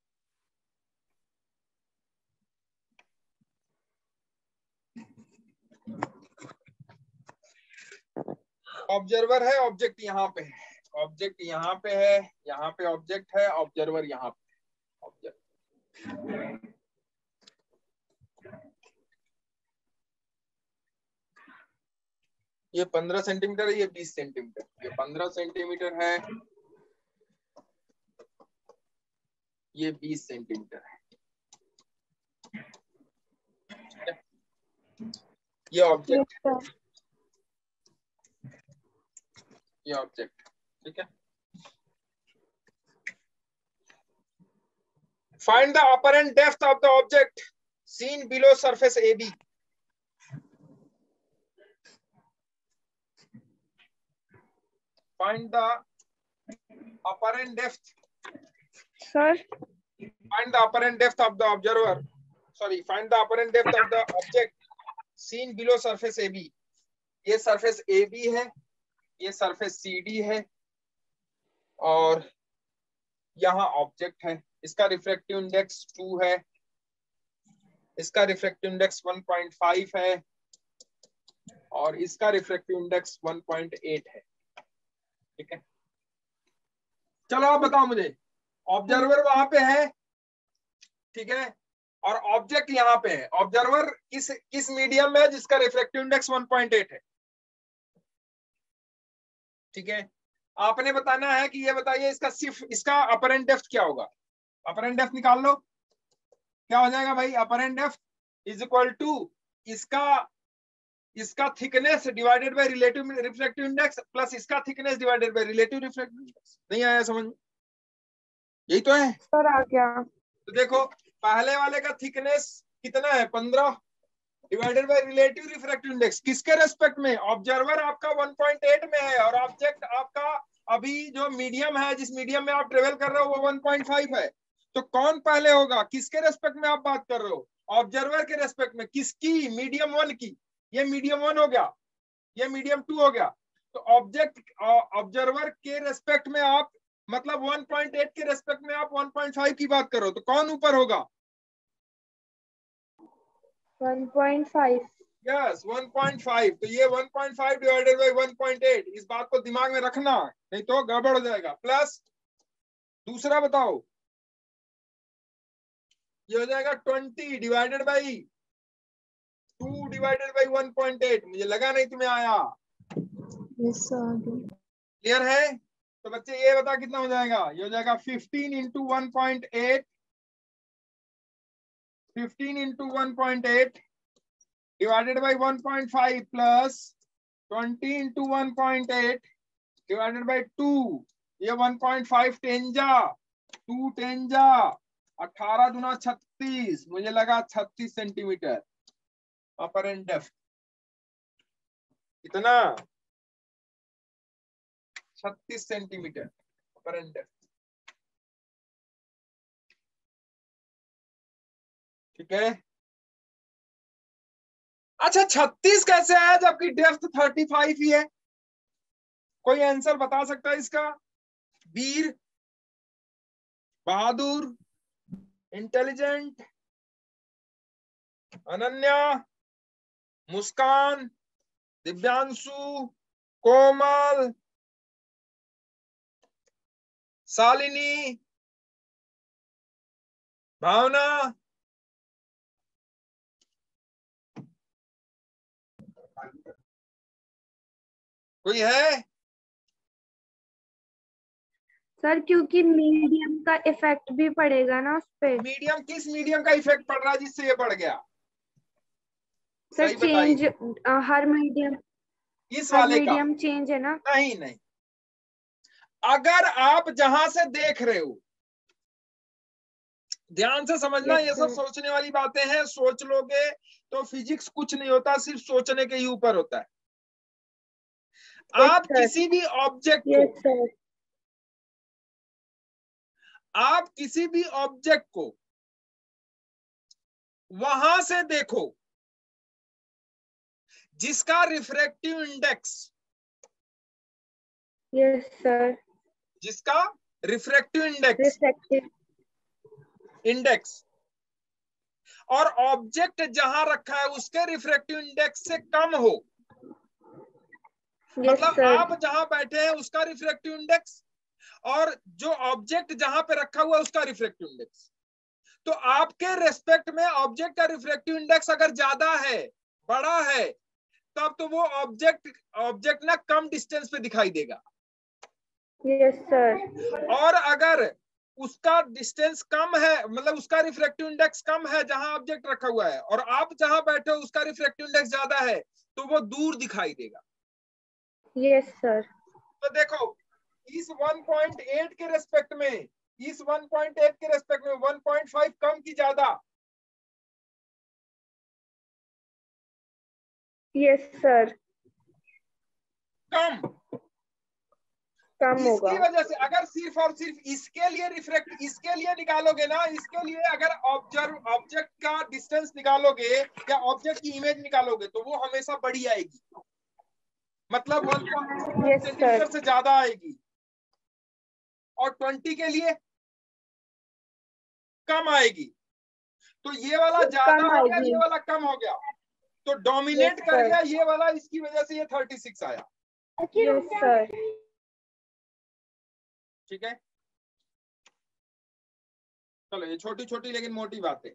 [SPEAKER 1] ऑब्जर्वर है, ऑब्जेक्ट यहाँ पे है, ऑब्जेक्ट यहाँ पे है, यहाँ पे ऑब्जेक्ट है, ऑब्जर्वर यहाँ पे ऑब्जेक्ट। ये पंद्रह सेंटीमीटर है, ये बीस सेंटीमीटर, ये पंद्रह सेंटीमीटर है, ये बीस सेंटीमीटर है। ये ऑब्जेक्ट है, ये ऑब्जेक्ट, ठीक है। Find the apparent depth of the object seen below surface A B. Find the apparent depth.
[SPEAKER 3] Sir.
[SPEAKER 1] Find the apparent depth of the observer. Sorry, find the apparent depth of the object seen below surface A B. ये surface A B है, ये surface C D है, और यहाँ ऑब्जेक्ट है। इसका रिफ्रैक्टिव इंडेक्स टू है, इसका refractive index one point five है, और इसका refractive index one point eight है। ठीक है, चलो आप बताओ मुझे, ऑब्जर्वर वहां पे है, ठीक है, और ऑब्जेक्ट यहाँ पे है। ऑब्जर्वर किस किस मीडियम में है जिसका refractive index one point eight है? ठीक है, आपने बताना है कि ये बताइए इसका सिर्फ इसका अपरेंट डेप्थ क्या होगा। अपरेंट डेप्थ निकाल लो, क्या हो जाएगा भाई? Apparent depth is equal to इसका इसका thickness divided by relative refractive index plus इसका thickness divided by relative refractive index. नहीं आया समझ में? यही तो है
[SPEAKER 3] सर, आ गया।
[SPEAKER 1] तो देखो पहले वाले का थिकनेस कितना है? पंद्रह divided by relative refractive index किसके रेस्पेक्ट में? ऑब्जर्वर आपका वन पॉइंट एट में है, और ऑब्जेक्ट आपका अभी जो मीडियम है, जिस मीडियम में आप ट्रेवल कर रहे हो वो वन पॉइंट फाइव है। तो कौन पहले होगा? किसके रेस्पेक्ट में आप बात कर रहे हो? ऑब्जर्वर के रेस्पेक्ट में। किसकी? मीडियम वन की। ये मीडियम वन हो गया, ये मीडियम टू हो गया। तो ऑब्जेक्ट ऑब्जर्वर के रेस्पेक्ट में आप मतलब वन पॉइंट एट के रेस्पेक्ट में आप वन पॉइंट फाइव की बात करो, तो कौन ऊपर होगा?
[SPEAKER 3] One point five.
[SPEAKER 1] Yes one point five. तो ये one point five divided by one point eight, इस बात को दिमाग में रखना, नहीं तो गड़बड़ हो जाएगा। प्लस दूसरा बताओ, ये हो जाएगा twenty divided by two divided by one point eight. मुझे लगा नहीं तुम्हें आया।
[SPEAKER 2] Yes sir.
[SPEAKER 1] क्लियर है? तो बच्चे ये बता कितना हो जाएगा? ये हो जाएगा fifteen into one point eight, fifteen into one point eight divided by one point five plus twenty into one point eight divided by two. ये वन पॉइंट फाइव टेन जा, टू टेन जा, अठारह दुना छत्तीस, मुझे लगा छत्तीस सेंटीमीटर अपर एंड डेप्थ। कितना? छत्तीस सेंटीमीटर अपर एंड डेप्थ। ठीक है। अच्छा छत्तीस कैसे आया जबकि डेप्थ थर्टी फाइव ही है? कोई आंसर बता सकता है इसका? वीर, बहादुर, इंटेलिजेंट, अनन्या, मुस्कान, दिव्यांशु, कोमल, शालिनी, भावना। कोई है?
[SPEAKER 3] सर क्योंकि मीडियम का इफेक्ट भी पड़ेगा ना उस पे।
[SPEAKER 1] मीडियम? किस मीडियम का इफेक्ट पड़ रहा है जिससे ये बढ़ गया?
[SPEAKER 3] सर
[SPEAKER 1] सही बताइए।
[SPEAKER 3] चेंज हर मीडियम,
[SPEAKER 1] इस
[SPEAKER 3] हर
[SPEAKER 1] वाले का?
[SPEAKER 3] मीडियम चेंज है ना।
[SPEAKER 1] नहीं नहीं, अगर आप जहां से देख रहे हो, ध्यान से समझना,
[SPEAKER 3] Yes,
[SPEAKER 1] ये सब
[SPEAKER 3] sir.
[SPEAKER 1] सोचने वाली बातें हैं। सोच लोगे तो फिजिक्स कुछ नहीं होता, सिर्फ सोचने के ही ऊपर होता है।
[SPEAKER 3] Yes,
[SPEAKER 1] आप
[SPEAKER 3] sir.
[SPEAKER 1] किसी भी ऑब्जेक्ट
[SPEAKER 3] Yes,
[SPEAKER 1] को
[SPEAKER 3] sir.
[SPEAKER 1] आप किसी भी ऑब्जेक्ट को वहां से देखो जिसका रिफ्रैक्टिव इंडेक्स,
[SPEAKER 3] Yes, sir.
[SPEAKER 1] जिसका रिफ्रैक्टिव इंडेक्स
[SPEAKER 3] Reflective.
[SPEAKER 1] इंडेक्स और ऑब्जेक्ट जहां रखा है उसके रिफ्रैक्टिव इंडेक्स से कम हो।
[SPEAKER 3] Yes,
[SPEAKER 1] मतलब
[SPEAKER 3] sir.
[SPEAKER 1] आप जहां बैठे हैं उसका रिफ्रैक्टिव इंडेक्स और जो ऑब्जेक्ट जहां पे रखा हुआ है उसका रिफ्रैक्टिव इंडेक्स। तो आपके रेस्पेक्ट में ऑब्जेक्ट का रिफ्रैक्टिव इंडेक्स अगर ज्यादा है, बड़ा है, तब तो वो ऑब्जेक्ट ऑब्जेक्ट ना कम डिस्टेंस पे दिखाई देगा।
[SPEAKER 3] Yes, sir.
[SPEAKER 1] और अगर उसका डिस्टेंस कम है, मतलब उसका रिफ्रैक्टिव इंडेक्स कम है जहां ऑब्जेक्ट रखा हुआ है, और आप जहां बैठे हो उसका रिफ्रैक्टिव इंडेक्स ज्यादा है, तो वो दूर दिखाई देगा।
[SPEAKER 3] Yes, sir.
[SPEAKER 1] तो देखो, इस वन पॉइंट एट के रेस्पेक्ट में, इस वन पॉइंट एट के रेस्पेक्ट में वन पॉइंट फाइव कम की ज्यादा?
[SPEAKER 3] Yes, sir.
[SPEAKER 1] कम।
[SPEAKER 3] कम होगा।
[SPEAKER 1] इसकी वजह से अगर सिर्फ और सिर्फ इसके लिए रिफ्रैक्ट इसके लिए निकालोगे ना, इसके लिए अगर ऑब्जर्व ऑब्जेक्ट का डिस्टेंस निकालोगे या ऑब्जेक्ट की इमेज निकालोगे तो वो हमेशा बड़ी आएगी, मतलब one point
[SPEAKER 3] Yes,
[SPEAKER 1] centimetre
[SPEAKER 3] sir.
[SPEAKER 1] से ज्यादा आएगी। और ट्वेंटी के लिए कम आएगी। तो ये वाला ज्यादा
[SPEAKER 3] कम
[SPEAKER 1] हो गया,
[SPEAKER 3] आएगी।
[SPEAKER 1] ये वाला कम हो गया, तो डोमिनेट
[SPEAKER 3] Yes,
[SPEAKER 1] कर
[SPEAKER 3] sir.
[SPEAKER 1] गया ये वाला, इसकी वजह से ये थर्टी सिक्स आया।
[SPEAKER 3] Yes, sir.
[SPEAKER 1] ठीक है, चलो ये छोटी छोटी लेकिन मोटी बातें।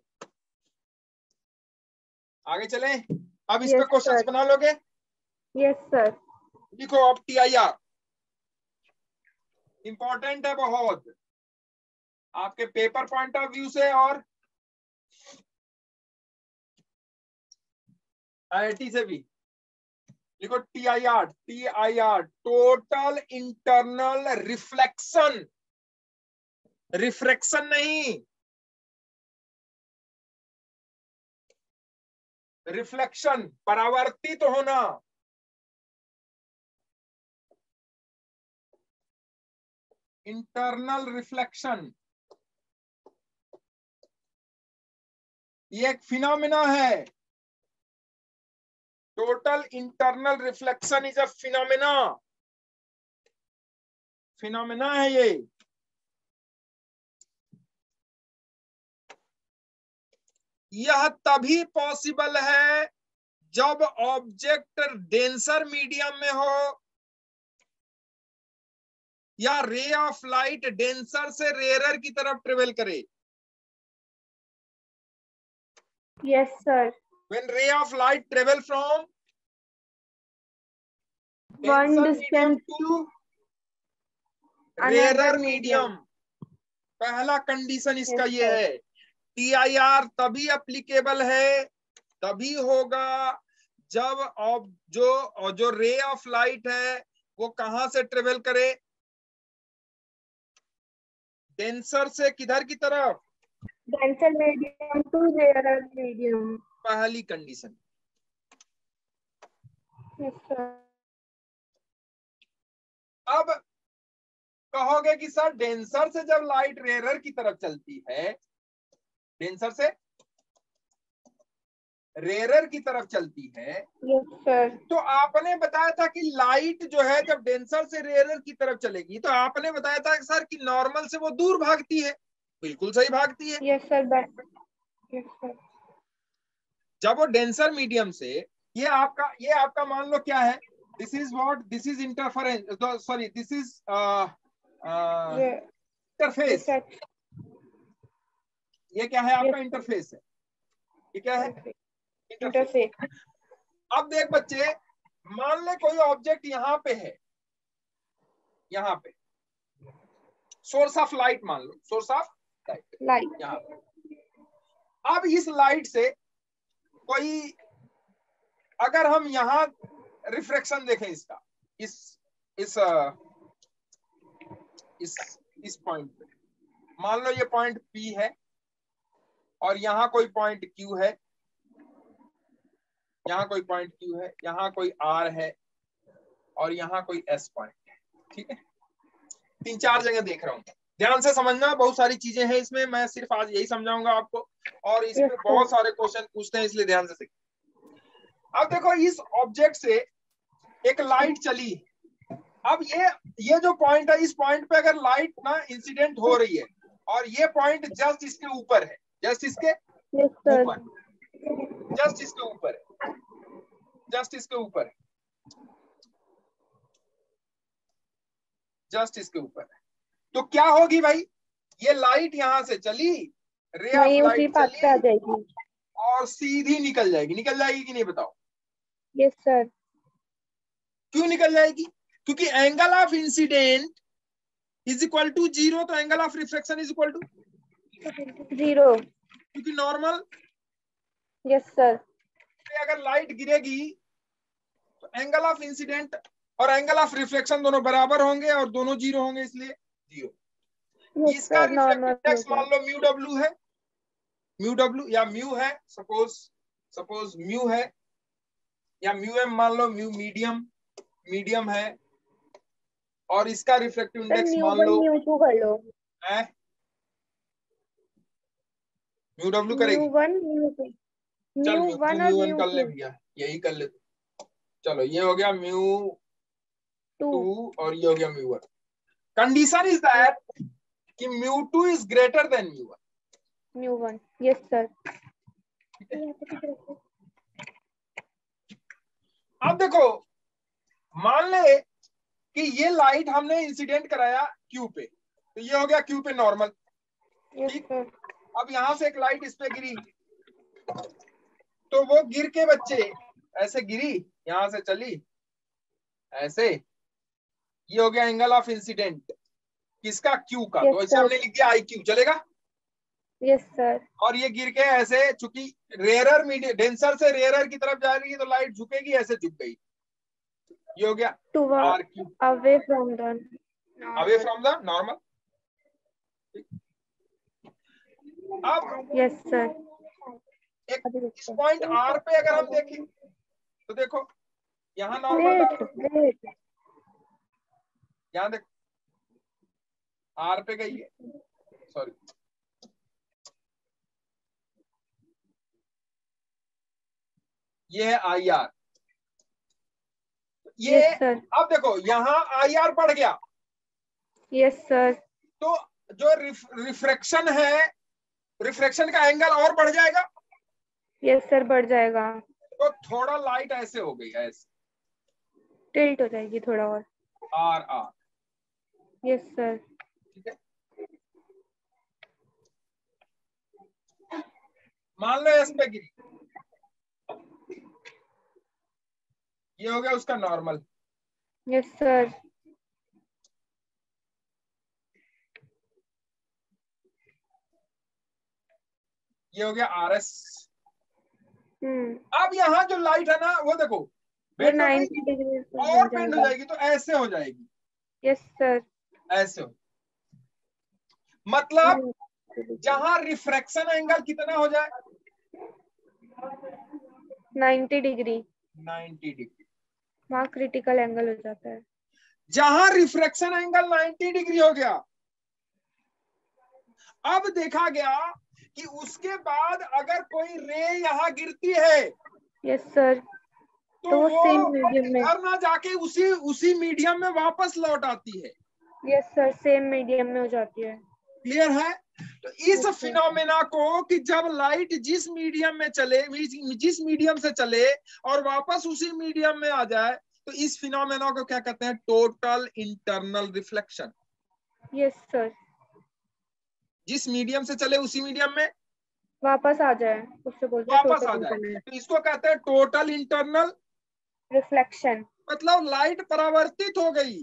[SPEAKER 1] आगे चलें। अब इस पे
[SPEAKER 3] Yes,
[SPEAKER 1] क्वेश्चंस
[SPEAKER 3] sir.
[SPEAKER 1] बना लोगे?
[SPEAKER 3] Yes, sir.
[SPEAKER 1] लिखो अब टी आई आर, इंपॉर्टेंट है बहुत आपके पेपर पॉइंट ऑफ व्यू से और आई आई टी से भी। लिखो T I R, T I R total internal reflection, refraction नहीं, रिफ्लेक्शन, परावर्तित तो होना। इंटरनल रिफ्लेक्शन ये एक फिनोमिना है। Total internal reflection is a phenomena, phenomena है ये। यह तभी पॉसिबल है जब ऑब्जेक्ट डेंसर मीडियम में हो या रे ऑफ लाइट डेंसर से रेयरर की तरफ ट्रेवल करे।
[SPEAKER 3] Yes, sir.
[SPEAKER 1] When ray of light travel from
[SPEAKER 3] One
[SPEAKER 1] denser medium
[SPEAKER 3] distance
[SPEAKER 1] to
[SPEAKER 3] another
[SPEAKER 1] rarer
[SPEAKER 3] medium.
[SPEAKER 1] medium, पहला कंडीशन इसका
[SPEAKER 3] Yes,
[SPEAKER 1] ये
[SPEAKER 3] sir.
[SPEAKER 1] है। टी आई आर तभी अप्लीकेबल है, तभी होगा जब ऑब जो जो रे ऑफ लाइट है वो कहां से ट्रेवल करे, डेंसर से किधर की तरफ,
[SPEAKER 3] Denser medium to rarer medium.
[SPEAKER 1] पहली कंडीशन।
[SPEAKER 3] Yes, sir.
[SPEAKER 1] अब कहोगे कि सर डेंसर से जब लाइट रेयरर की तरफ चलती है, डेंसर से रेयरर की तरफ चलती है,
[SPEAKER 3] Yes, sir.
[SPEAKER 1] तो आपने बताया था कि लाइट जो है जब डेंसर से रेयरर की तरफ चलेगी तो आपने बताया था सर कि नॉर्मल से वो दूर भागती है। बिल्कुल सही भागती है।
[SPEAKER 3] Yes, sir. But yes, sir.
[SPEAKER 1] जब वो डेंसर मीडियम से, ये आपका ये आपका मान लो क्या है, this is what, this is interference, sorry this is
[SPEAKER 3] Yeah.
[SPEAKER 1] Interface.
[SPEAKER 3] Yes,
[SPEAKER 1] ये क्या है आपका?
[SPEAKER 3] Yes.
[SPEAKER 1] इंटरफेस है। ये क्या है?
[SPEAKER 3] Interface.
[SPEAKER 1] अब देख बच्चे, मान ले कोई ऑब्जेक्ट यहाँ पे है, यहाँ पे सोर्स ऑफ लाइट मान लो, सोर्स ऑफ लाइट
[SPEAKER 3] Light.
[SPEAKER 1] यहाँ पे। अब इस लाइट से कोई, अगर हम यहाँ रिफ्लेक्शन देखें इसका, इस इस इस इस पॉइंट पे, मान लो ये पॉइंट P है और यहाँ कोई पॉइंट Q है, यहाँ कोई पॉइंट Q है, यहाँ कोई R है और यहाँ कोई S पॉइंट है। ठीक है, तीन चार जगह देख रहा हूँ, ध्यान से समझना, बहुत सारी चीजें हैं इसमें, मैं सिर्फ आज यही समझाऊंगा आपको और इसमें
[SPEAKER 3] Yes,
[SPEAKER 1] बहुत सारे क्वेश्चन पूछते हैं, इसलिए ध्यान से सीखिए। अब देखो इस ऑब्जेक्ट से एक लाइट चली, अब ये ये जो पॉइंट है, इस पॉइंट पे अगर लाइट ना इंसिडेंट हो रही है और ये पॉइंट जस्ट इसके ऊपर है, जस्ट इसके
[SPEAKER 3] Yes, sir.
[SPEAKER 1] ऊपर, जस्ट इसके ऊपर है, जस्ट इसके ऊपर है, जस्ट इसके ऊपर है, तो क्या होगी भाई, ये लाइट यहां से चली, रे ऑफ
[SPEAKER 3] नहीं, उसी
[SPEAKER 1] लाइट
[SPEAKER 3] पाथ पे आ
[SPEAKER 1] चली
[SPEAKER 3] जाएगी।
[SPEAKER 1] और सीधी निकल जाएगी। निकल जाएगी कि नहीं बताओ?
[SPEAKER 3] Yes, sir.
[SPEAKER 1] क्यों निकल जाएगी? क्योंकि angle of incident is equal to zero, तो angle of reflection is equal to
[SPEAKER 3] Zero.
[SPEAKER 1] क्योंकि नॉर्मल
[SPEAKER 3] Yes, sir.
[SPEAKER 1] पे अगर लाइट गिरेगी तो एंगल ऑफ इंसिडेंट और एंगल ऑफ रिफ्लेक्शन दोनों बराबर होंगे और दोनों जीरो होंगे, इसलिए जीरो।
[SPEAKER 3] Yes,
[SPEAKER 1] इसका
[SPEAKER 3] sir.
[SPEAKER 1] रिफ्लेक्टिव
[SPEAKER 3] Normal
[SPEAKER 1] इंडेक्स
[SPEAKER 3] होगा।
[SPEAKER 1] मान लो म्यू डब्ल्यू है, म्यू डब्ल्यू या म्यू है, सपोज सपोज म्यू है, या म्यू एम मान लो, म्यू मीडियम मीडियम है, और इसका रिफ्लेक्टिव
[SPEAKER 3] सर
[SPEAKER 1] इंडेक्स
[SPEAKER 3] म्यू
[SPEAKER 1] मान
[SPEAKER 3] वन
[SPEAKER 1] लो
[SPEAKER 3] म्यू टू कर लो।
[SPEAKER 1] है, म्यू डब्ल्यू
[SPEAKER 3] म्यू
[SPEAKER 1] करेगी?
[SPEAKER 3] वन म्यू टू,
[SPEAKER 1] चल
[SPEAKER 3] म्यू
[SPEAKER 1] म्यू
[SPEAKER 3] वन
[SPEAKER 1] म्यू
[SPEAKER 3] और
[SPEAKER 1] वन
[SPEAKER 3] म्यू
[SPEAKER 1] कर ले
[SPEAKER 3] टू।
[SPEAKER 1] भैया, यही कर ले। चलो ये हो गया म्यू
[SPEAKER 3] टू
[SPEAKER 1] टू और ये हो गया mu one. Condition is that कि mu two is greater than mu one.
[SPEAKER 3] Mu one. Yes sir.
[SPEAKER 1] अब देखो, मान ले कि ये लाइट हमने इंसिडेंट कराया क्यू पे, तो ये हो गया क्यू पे नॉर्मल।
[SPEAKER 3] यस
[SPEAKER 1] ठीक,
[SPEAKER 3] सर।
[SPEAKER 1] अब यहां से एक लाइट इस पे गिरी, तो वो गिर के बच्चे ऐसे गिरी, यहां से चली ऐसे, ये हो गया एंगल ऑफ इंसिडेंट किसका? क्यू का।
[SPEAKER 3] Yes,
[SPEAKER 1] तो ऐसे
[SPEAKER 3] sir.
[SPEAKER 1] हमने लिख दिया आई क्यू, चलेगा?
[SPEAKER 3] Yes sir.
[SPEAKER 1] और ये गिर के ऐसे, चूंकि रेयरर मीडियम डेंसर से रेयरर की तरफ जा रही है तो लाइट झुकेगी, ऐसे झुक गई, ये हो गया
[SPEAKER 3] two
[SPEAKER 1] R Q,
[SPEAKER 3] away from the
[SPEAKER 1] away from the normal. अब
[SPEAKER 3] यस सर।
[SPEAKER 1] एक इस पॉइंट आर पे अगर हम देखें तो देखो, यहाँ नॉर्मल
[SPEAKER 3] वेट वेट
[SPEAKER 1] यहाँ देखो, आर पे गई है, सॉरी ये है आई आर, ये
[SPEAKER 3] यस सर।
[SPEAKER 1] अब देखो यहाँ आई आर बढ़ गया,
[SPEAKER 3] यस सर।
[SPEAKER 1] तो जो रिफ, रिफ्रैक्शन है, रिफ्रैक्शन का एंगल और बढ़ जाएगा।
[SPEAKER 3] यस सर, बढ़ जाएगा।
[SPEAKER 1] तो थोड़ा लाइट ऐसे हो गई, ऐसे
[SPEAKER 3] टिल्ट हो जाएगी थोड़ा और।
[SPEAKER 1] R R.
[SPEAKER 3] Yes sir.
[SPEAKER 1] ठीक है, मान लो एस पे गिरी, ये हो गया उसका नॉर्मल।
[SPEAKER 3] Yes sir.
[SPEAKER 1] ये हो गया आर एस।
[SPEAKER 3] हम्म
[SPEAKER 1] अब यहाँ जो लाइट है ना, वो देखो
[SPEAKER 3] ये
[SPEAKER 1] बेंड हो
[SPEAKER 3] नाइन्टी
[SPEAKER 1] जाएगी
[SPEAKER 3] डिग्री
[SPEAKER 1] और बेंड हो जाएगी, तो ऐसे हो जाएगी,
[SPEAKER 3] यस सर।
[SPEAKER 1] ऐसे हो। मतलब जहां रिफ्रैक्शन एंगल कितना हो जाए,
[SPEAKER 3] नाइन्टी डिग्री,
[SPEAKER 1] नाइन्टी डिग्री।
[SPEAKER 3] वहाँ क्रिटिकल एंगल हो जाता है।
[SPEAKER 1] जहां रिफ्रैक्शन एंगल नाइन्टी डिग्री हो गया, अब देखा गया कि उसके बाद अगर कोई रे यहाँ गिरती है,
[SPEAKER 3] यस सर,
[SPEAKER 1] तो,
[SPEAKER 3] तो वो सेम
[SPEAKER 1] वो
[SPEAKER 3] मीडियम में,
[SPEAKER 1] घर ना जाके उसी उसी मीडियम में वापस लौट आती है।
[SPEAKER 3] यस सर, सेम मीडियम में हो जाती है।
[SPEAKER 1] क्लियर है? तो इस
[SPEAKER 3] Yes, sir.
[SPEAKER 1] फिनोमेना को कि जब लाइट जिस मीडियम में चले, जिस मीडियम से चले और वापस उसी मीडियम में आ जाए, तो इस फिनोमेना को क्या कहते हैं? Total internal reflection.
[SPEAKER 3] Yes sir.
[SPEAKER 1] जिस मीडियम से चले उसी मीडियम में
[SPEAKER 3] वापस आ जाए, उससे बोलते हैं
[SPEAKER 1] वापस आ
[SPEAKER 3] टोटल
[SPEAKER 1] जाए,
[SPEAKER 3] इंटरनल
[SPEAKER 1] तो इसको कहते हैं टोटल इंटरनल
[SPEAKER 3] रिफ्लेक्शन।
[SPEAKER 1] मतलब लाइट परावर्तित हो गई।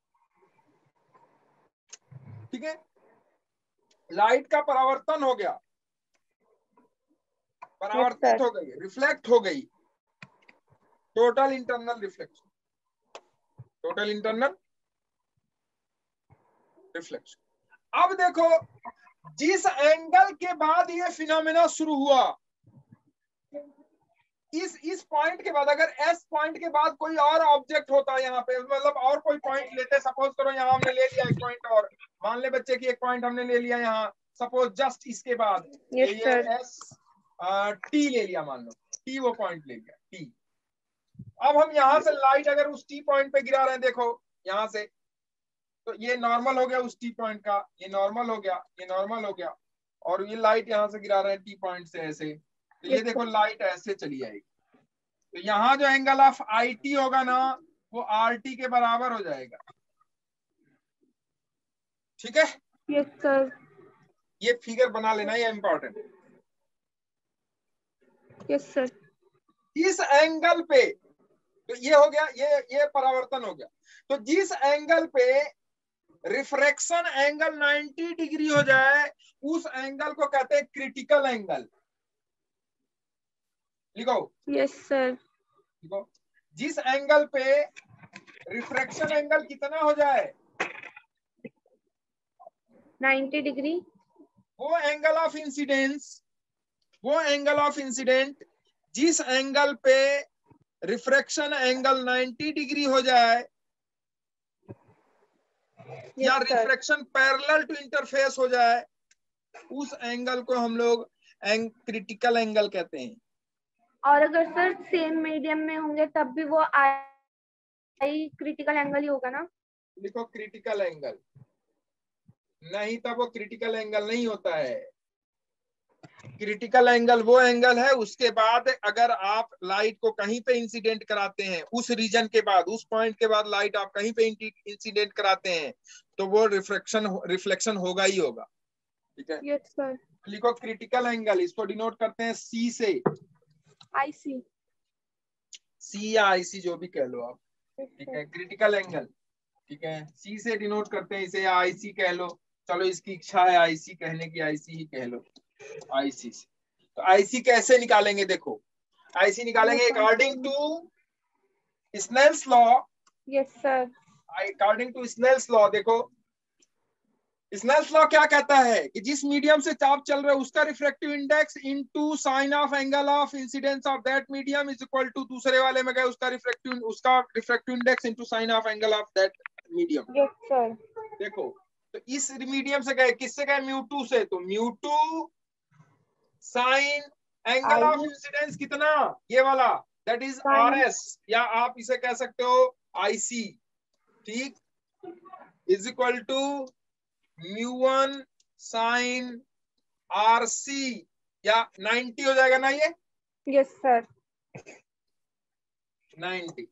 [SPEAKER 1] ठीक है, लाइट का परावर्तन हो गया, परावर्तित
[SPEAKER 3] yes,
[SPEAKER 1] हो गई, रिफ्लेक्ट हो गई। Total internal reflection, total internal reflection. अब देखो, जिस एंगल के बाद ये फिनोमेना शुरू हुआ, इस इस पॉइंट के बाद, अगर एस पॉइंट के बाद कोई और ऑब्जेक्ट होता है यहाँ पे, मतलब और कोई पॉइंट लेते, सपोज करो यहाँ हमने ले लिया एक पॉइंट, और मान ले बच्चे की एक पॉइंट हमने ले लिया यहाँ, सपोज जस्ट इसके बाद
[SPEAKER 3] yes,
[SPEAKER 1] ये एस टी ले लिया, मान लो टी वो पॉइंट ले लिया टी। अब हम यहाँ से लाइट अगर उस टी पॉइंट पे गिरा रहे हैं, देखो यहाँ से, तो ये नॉर्मल हो गया उस टी पॉइंट का, ये नॉर्मल हो गया, ये नॉर्मल हो गया, और ये लाइट यहाँ से गिरा रहे हैं टी पॉइंट से ऐसे, तो ये
[SPEAKER 3] yes,
[SPEAKER 1] देखो लाइट ऐसे चली जाएगी। तो यहाँ जो एंगल ऑफ आई टी होगा ना, वो आर टी के बराबर हो जाएगा। ठीक है,
[SPEAKER 3] यस सर,
[SPEAKER 1] ये फिगर बना लेना, ये इंपॉर्टेंट।
[SPEAKER 3] Yes sir.
[SPEAKER 1] इस एंगल पे, तो ये हो गया, ये ये परावर्तन हो गया। तो जिस एंगल पे रिफ्रैक्शन एंगल नाइन्टी डिग्री हो जाए, उस एंगल को कहते हैं क्रिटिकल एंगल। लिखो,
[SPEAKER 3] यस सर।
[SPEAKER 1] लिखो, जिस एंगल पे रिफ्रैक्शन एंगल कितना हो जाए,
[SPEAKER 3] नाइन्टी डिग्री,
[SPEAKER 1] वो एंगल ऑफ इंसिडेंस, वो एंगल ऑफ इंसिडेंट जिस एंगल पे रिफ्रैक्शन एंगल नाइन्टी डिग्री हो जाए,
[SPEAKER 3] yes,
[SPEAKER 1] या
[SPEAKER 3] sir.
[SPEAKER 1] Refraction parallel to interface हो जाए, उस एंगल को हम लोग एंग, क्रिटिकल एंगल कहते हैं।
[SPEAKER 3] और अगर सर सेम मीडियम में होंगे तब भी वो आई क्रिटिकल एंगल ही होगा ना?
[SPEAKER 1] लिखो क्रिटिकल एंगल, नहीं तब वो क्रिटिकल एंगल नहीं होता है। क्रिटिकल एंगल वो एंगल है, उसके बाद अगर आप लाइट को कहीं पे इंसिडेंट कराते हैं, उस रीजन के बाद, उस पॉइंट के बाद लाइट आप कहीं पे इंसिडेंट कराते हैं, तो वो रिफ्लेक्शन रिफ्लेक्शन होगा ही होगा। ठीक है,
[SPEAKER 3] यस सर।
[SPEAKER 1] लिखो क्रिटिकल एंगल, इसको डिनोट करते हैं सी से,
[SPEAKER 3] आई सी,
[SPEAKER 1] सी या आई सी जो भी कह लो आप। ठीक है, क्रिटिकल एंगल, ठीक है, सी से डिनोट करते हैं इसे, या आई सी कह लो, चलो इसकी इच्छा है आईसी कहने की, आईसी ही कह लो, आईसी से। तो आईसी कैसे निकालेंगे? देखो, आईसी निकालेंगे according to Snell's law.
[SPEAKER 3] Yes sir.
[SPEAKER 1] According to Snell's law, देखो स्नेल्स लॉ क्या कहता है कि जिस मीडियम से चाप चल रहा है उसका refractive index into sine of angle of incidence of that medium is equal to, दूसरे वाले में गए उसका रिफ्रैक्टिव उसका refractive index into sine of angle of that medium.
[SPEAKER 3] Yes sir.
[SPEAKER 1] देखो, तो इस मीडियम से गए, किससे गए? म्यू टू से, तो mu two sine angle of incidence कितना, ये वाला, दैट इज आर एस, या आप इसे कह सकते हो आईसी, ठीक, is equal to mu one sine R C, या नाइन्टी हो जाएगा ना ये?
[SPEAKER 3] Yes sir.
[SPEAKER 1] नाइन्टी।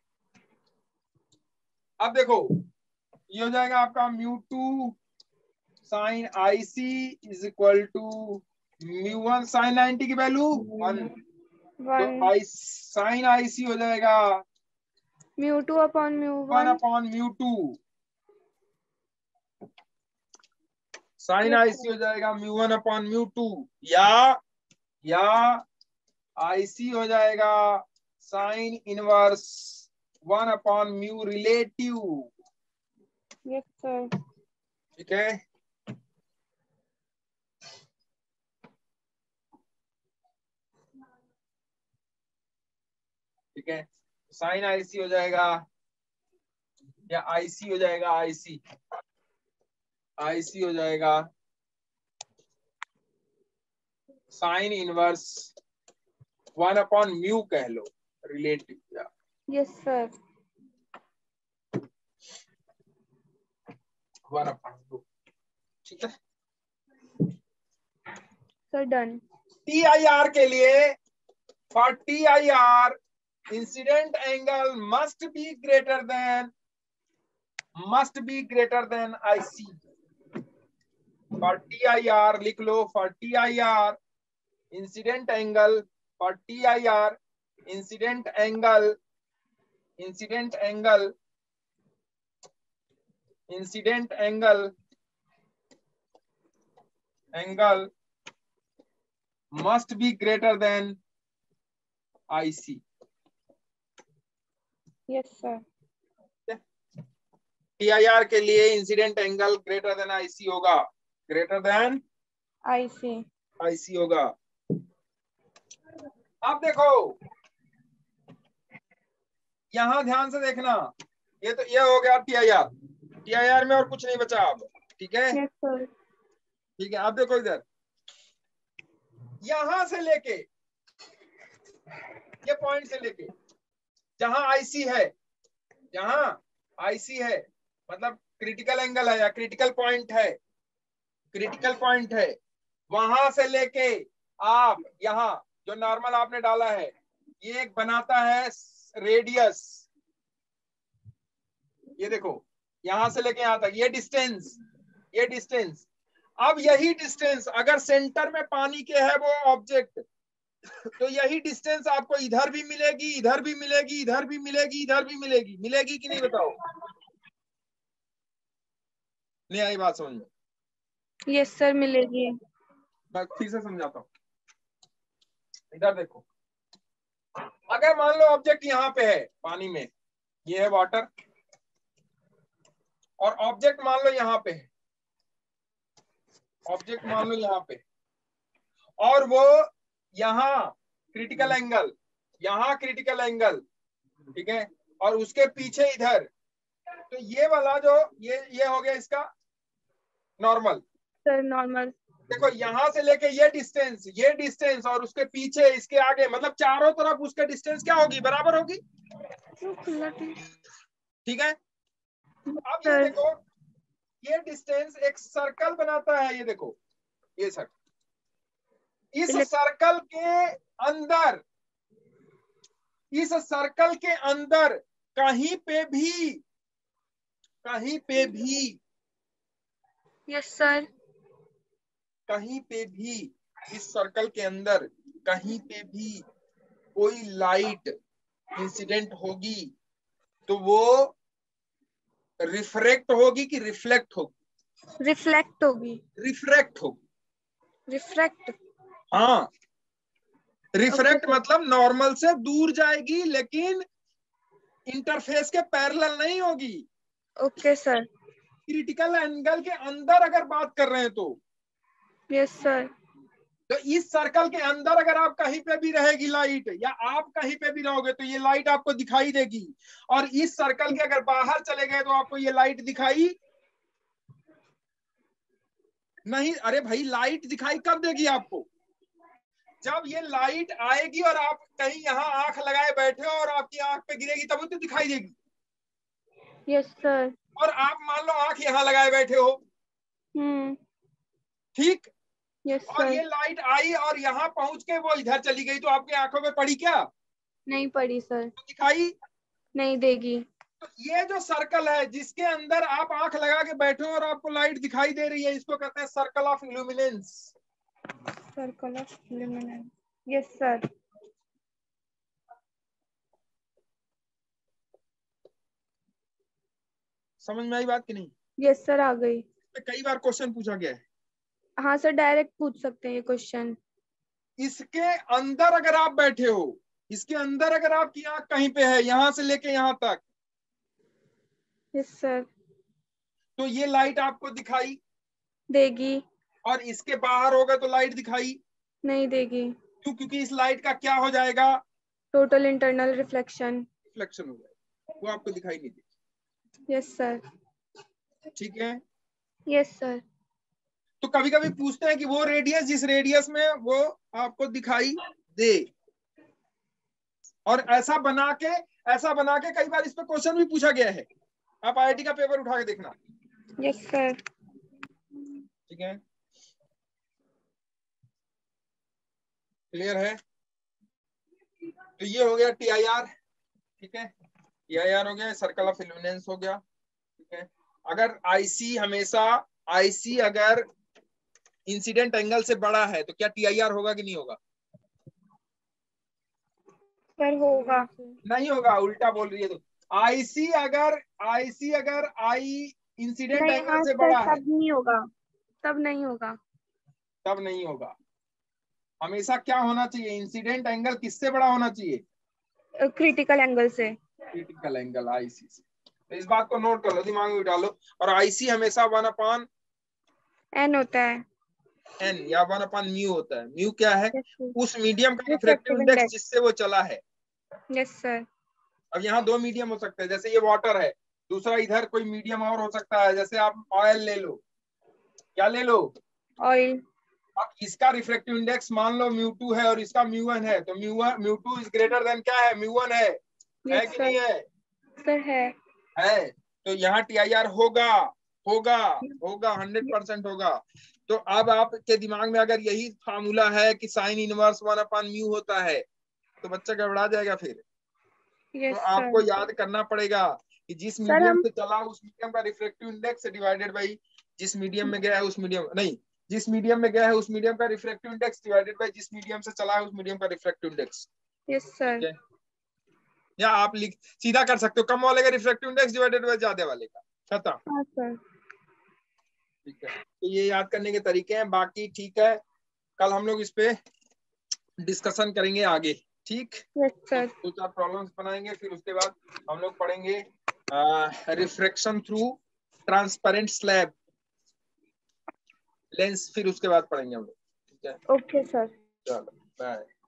[SPEAKER 1] अब देखो ये हो जाएगा आपका mu two sine I C is equal to mu one. Sine ninety की वैल्यू वन, तो
[SPEAKER 3] one
[SPEAKER 1] I sine I C हो जाएगा
[SPEAKER 3] mu two upon mu
[SPEAKER 1] one
[SPEAKER 3] one.
[SPEAKER 1] Upon mu two. Sine
[SPEAKER 3] Yes,
[SPEAKER 1] I
[SPEAKER 3] sir.
[SPEAKER 1] C हो जाएगा mu one upon mu to, या या आई सी हो जाएगा sine inverse one upon mu relative.
[SPEAKER 3] Yes, sir.
[SPEAKER 1] ठीक है, ठीक है। साइन आई सी हो जाएगा या आई सी हो जाएगा, आई सी आई सी हो जाएगा sine inverse one upon mu कह लो रिलेटिव, या
[SPEAKER 3] Yes, sir.
[SPEAKER 1] One upon two. ठीक है,
[SPEAKER 3] Sir, done.
[SPEAKER 1] T I R के लिए, for T I R incident angle must be greater than must be greater than I C. For T I R लिख लो, for T I R incident angle, for T I R incident angle incident angle incident angle angle must be greater than I C।
[SPEAKER 3] Yes, sir.
[SPEAKER 1] T I R के लिए incident angle greater than I C होगा, greater than
[SPEAKER 3] I see.
[SPEAKER 1] I C होगा। अब देखो यहां ध्यान से देखना, ये तो ये हो गया T I R. T I R में और कुछ नहीं बचा अब, ठीक है।
[SPEAKER 3] Yes, sir.
[SPEAKER 1] ठीक है, अब देखो इधर, यहां से लेके ये पॉइंट से लेके जहां आईसी है, जहां आईसी है मतलब क्रिटिकल एंगल है या क्रिटिकल पॉइंट है, क्रिटिकल पॉइंट है, वहां से लेके आप यहां जो नॉर्मल आपने डाला है, ये एक बनाता है रेडियस। ये देखो यहां से लेके यहां तक ये डिस्टेंस, ये डिस्टेंस। अब यही डिस्टेंस अगर सेंटर में पानी के है वो ऑब्जेक्ट, तो यही डिस्टेंस आपको इधर भी मिलेगी, इधर भी मिलेगी, इधर भी मिलेगी, इधर भी मिलेगी। मिलेगी कि नहीं बताओ? नहीं आई बात समझ में?
[SPEAKER 3] Yes, sir. मिलेगी।
[SPEAKER 1] मैं फिर से समझाता हूँ, इधर देखो, अगर मान लो ऑब्जेक्ट यहाँ पे है पानी में, ये है वाटर, और ऑब्जेक्ट मान लो यहाँ पे है, ऑब्जेक्ट मान लो यहाँ पे, और वो यहाँ क्रिटिकल एंगल, यहाँ क्रिटिकल एंगल, ठीक है, और उसके पीछे इधर, तो ये वाला जो ये ये हो गया इसका नॉर्मल।
[SPEAKER 3] Sir, normal.
[SPEAKER 1] देखो यहाँ से लेके ये डिस्टेंस, ये डिस्टेंस और उसके पीछे इसके आगे, मतलब चारों तरफ उसके डिस्टेंस क्या होगी? बराबर होगी, ठीक है। अब ये
[SPEAKER 3] Sir.
[SPEAKER 1] देखो ये डिस्टेंस एक सर्कल बनाता है, ये देखो ये सर्कल, इस सर्कल के अंदर, इस सर्कल के अंदर कहीं पे भी, कहीं पे भी,
[SPEAKER 3] Yes, sir.
[SPEAKER 1] कहीं पे भी इस सर्कल के अंदर कहीं पे भी कोई लाइट इंसिडेंट होगी तो वो रिफ्रैक्ट होगी कि रिफ्लेक्ट होगी?
[SPEAKER 3] Reflect होगी।
[SPEAKER 1] रिफ्रैक्ट होगी।
[SPEAKER 3] Refract.
[SPEAKER 1] हाँ, रिफ्रैक्ट
[SPEAKER 3] Okay,
[SPEAKER 1] मतलब नॉर्मल से दूर जाएगी लेकिन इंटरफेस के पैरेलल नहीं होगी।
[SPEAKER 3] Okay, sir.
[SPEAKER 1] क्रिटिकल एंगल के अंदर अगर बात कर रहे हैं तो,
[SPEAKER 3] Yes, sir.
[SPEAKER 1] तो इस सर्कल के अंदर अगर आप कहीं पे भी रहेगी लाइट, या आप कहीं पे भी रहोगे तो ये लाइट आपको दिखाई देगी, और इस सर्कल के अगर बाहर चले गए तो आपको ये लाइट दिखाई नहीं। अरे भाई लाइट दिखाई कब देगी आपको? जब ये लाइट आएगी और आप कहीं यहाँ आंख लगाए बैठे हो और आपकी आंख पे गिरेगी तब तो दिखाई देगी।
[SPEAKER 3] Yes, sir.
[SPEAKER 1] और आप मान लो आंख यहाँ लगाए बैठे हो,
[SPEAKER 3] Hmm.
[SPEAKER 1] ठीक,
[SPEAKER 3] Yes,
[SPEAKER 1] और
[SPEAKER 3] sir.
[SPEAKER 1] ये लाइट आई और यहाँ पहुंच के वो इधर चली गई तो आपकी आंखों पे पड़ी क्या?
[SPEAKER 3] नहीं पढ़ी सर।
[SPEAKER 1] दिखाई
[SPEAKER 3] नहीं देगी।
[SPEAKER 1] तो ये जो सर्कल है जिसके अंदर आप आंख लगा के बैठे हो और आपको लाइट दिखाई दे रही है, इसको कहते हैं circle of illuminance.
[SPEAKER 3] Circle of illuminance, yes sir.
[SPEAKER 1] समझ में आई बात कि नहीं?
[SPEAKER 3] यस सर, आ गई।
[SPEAKER 1] कई बार क्वेश्चन पूछा गया है।
[SPEAKER 3] हाँ सर, डायरेक्ट पूछ सकते हैं ये क्वेश्चन।
[SPEAKER 1] इसके अंदर अगर आप बैठे हो, इसके अंदर अगर आपकी आंख कहीं पे है, यहां से लेके यहां तक,
[SPEAKER 3] यस सर।
[SPEAKER 1] तो ये लाइट आपको दिखाई
[SPEAKER 3] देगी।
[SPEAKER 1] और इसके बाहर होगा तो लाइट दिखाई
[SPEAKER 3] नहीं देगी।
[SPEAKER 1] क्यों? क्योंकि इस लाइट का क्या हो जाएगा?
[SPEAKER 3] Total internal reflection.
[SPEAKER 1] रिफ्लेक्शन हो जाएगा, वो आपको दिखाई नहीं देगी।
[SPEAKER 3] Yes sir.
[SPEAKER 1] ठीक है।
[SPEAKER 3] Yes sir.
[SPEAKER 1] तो कभी कभी पूछते हैं कि वो रेडियस जिस रेडियस में वो आपको दिखाई दे, और ऐसा बना के ऐसा बना के कई बार इस पे क्वेश्चन भी पूछा गया है। आप आई आई टी का पेपर उठा के देखना।
[SPEAKER 3] Yes sir.
[SPEAKER 1] ठीक है, क्लियर है? तो ये हो गया टी आई आर। ठीक है, टी आई आर हो गया, सर्कल ऑफ इल्यूमिनेंस हो गया। ठीक है, अगर आईसी हमेशा आईसी अगर इंसिडेंट एंगल से बड़ा है तो क्या टी आई आर होगा कि नहीं होगा?
[SPEAKER 3] सर होगा।
[SPEAKER 1] नहीं होगा, उल्टा बोल रही है। तो आईसी अगर आईसी अगर आई इंसिडेंट
[SPEAKER 3] नहीं,
[SPEAKER 1] एंगल
[SPEAKER 3] हाँ
[SPEAKER 1] से
[SPEAKER 3] सर,
[SPEAKER 1] बड़ा है
[SPEAKER 3] तब नहीं होगा। तब नहीं होगा।
[SPEAKER 1] तब नहीं होगा। हमेशा क्या होना चाहिए? इंसिडेंट एंगल किससे बड़ा होना चाहिए?
[SPEAKER 3] क्रिटिकल एंगल से।
[SPEAKER 1] क्रिटिकल एंगल आईसी से। तो इस बात को नोट कर लो, दिमाग में डालो। और आईसी हमेशा वन अपॉन
[SPEAKER 3] एन होता है।
[SPEAKER 1] एन या वन अपॉन म्यू होता है। म्यू क्या है? उस मीडियम का रिफ्रैक्टिव
[SPEAKER 3] रिफ्रैक्टिव
[SPEAKER 1] इंडेक्स
[SPEAKER 3] इंडेक्स।
[SPEAKER 1] जिससे वो चला है।
[SPEAKER 3] Yes sir.
[SPEAKER 1] अब यहाँ दो मीडियम हो सकते हैं, जैसे ये वाटर है, दूसरा इधर कोई मीडियम और हो सकता है। जैसे आप ऑयल ले लो, क्या ले लो?
[SPEAKER 3] ऑयल।
[SPEAKER 1] अब इसका रिफ्रैक्टिव इंडेक्स मान लो म्यू टू है और इसका म्यू वन है, तो mu one mu two is greater than क्या है? म्यू वन है। है कि नहीं है?
[SPEAKER 3] सर है।
[SPEAKER 1] है। तो यहाँ टी आई आर होगा होगा होगा हंड्रेड परसेंट होगा। तो अब आपके दिमाग में अगर यही फार्मूला है कि sine inverse one upon mu होता है, तो बच्चा गड़बड़ा जाएगा फिर।
[SPEAKER 3] यस
[SPEAKER 1] तो
[SPEAKER 3] सर।
[SPEAKER 1] आपको याद करना पड़ेगा कि जिस
[SPEAKER 3] सर
[SPEAKER 1] मीडियम
[SPEAKER 3] हम
[SPEAKER 1] से चला उस मीडियम का रिफ्रैक्टिव इंडेक्स डिवाइडेड बाई जिस मीडियम में गया है उस मीडियम नहीं जिस मीडियम में गया है उस मीडियम का रिफ्रैक्टिव इंडेक्स डिवाइडेड बाई जिस मीडियम से चला है उस मीडियम का रिफ्रैक्टिव इंडेक्स।
[SPEAKER 3] Yes sir.
[SPEAKER 1] या आप लिख सीधा कर सकते हो, कम वाले का रिफ्रैक्टिव इंडेक्स डिवाइडेड बाई ज्यादा वाले का, खत्म।
[SPEAKER 3] हाँ सर।
[SPEAKER 1] ठीक है, तो ये याद करने के तरीके हैं। बाकी ठीक है, कल हम लोग इस पे डिस्कशन करेंगे आगे। ठीक,
[SPEAKER 3] यस सर।
[SPEAKER 1] दो चार प्रॉब्लम्स बनाएंगे, फिर उसके बाद हम लोग पढ़ेंगे refraction through transparent slab lens, फिर उसके बाद पढ़ेंगे हम लोग। ठीक है,
[SPEAKER 3] ओके सर।
[SPEAKER 1] चलो बाय।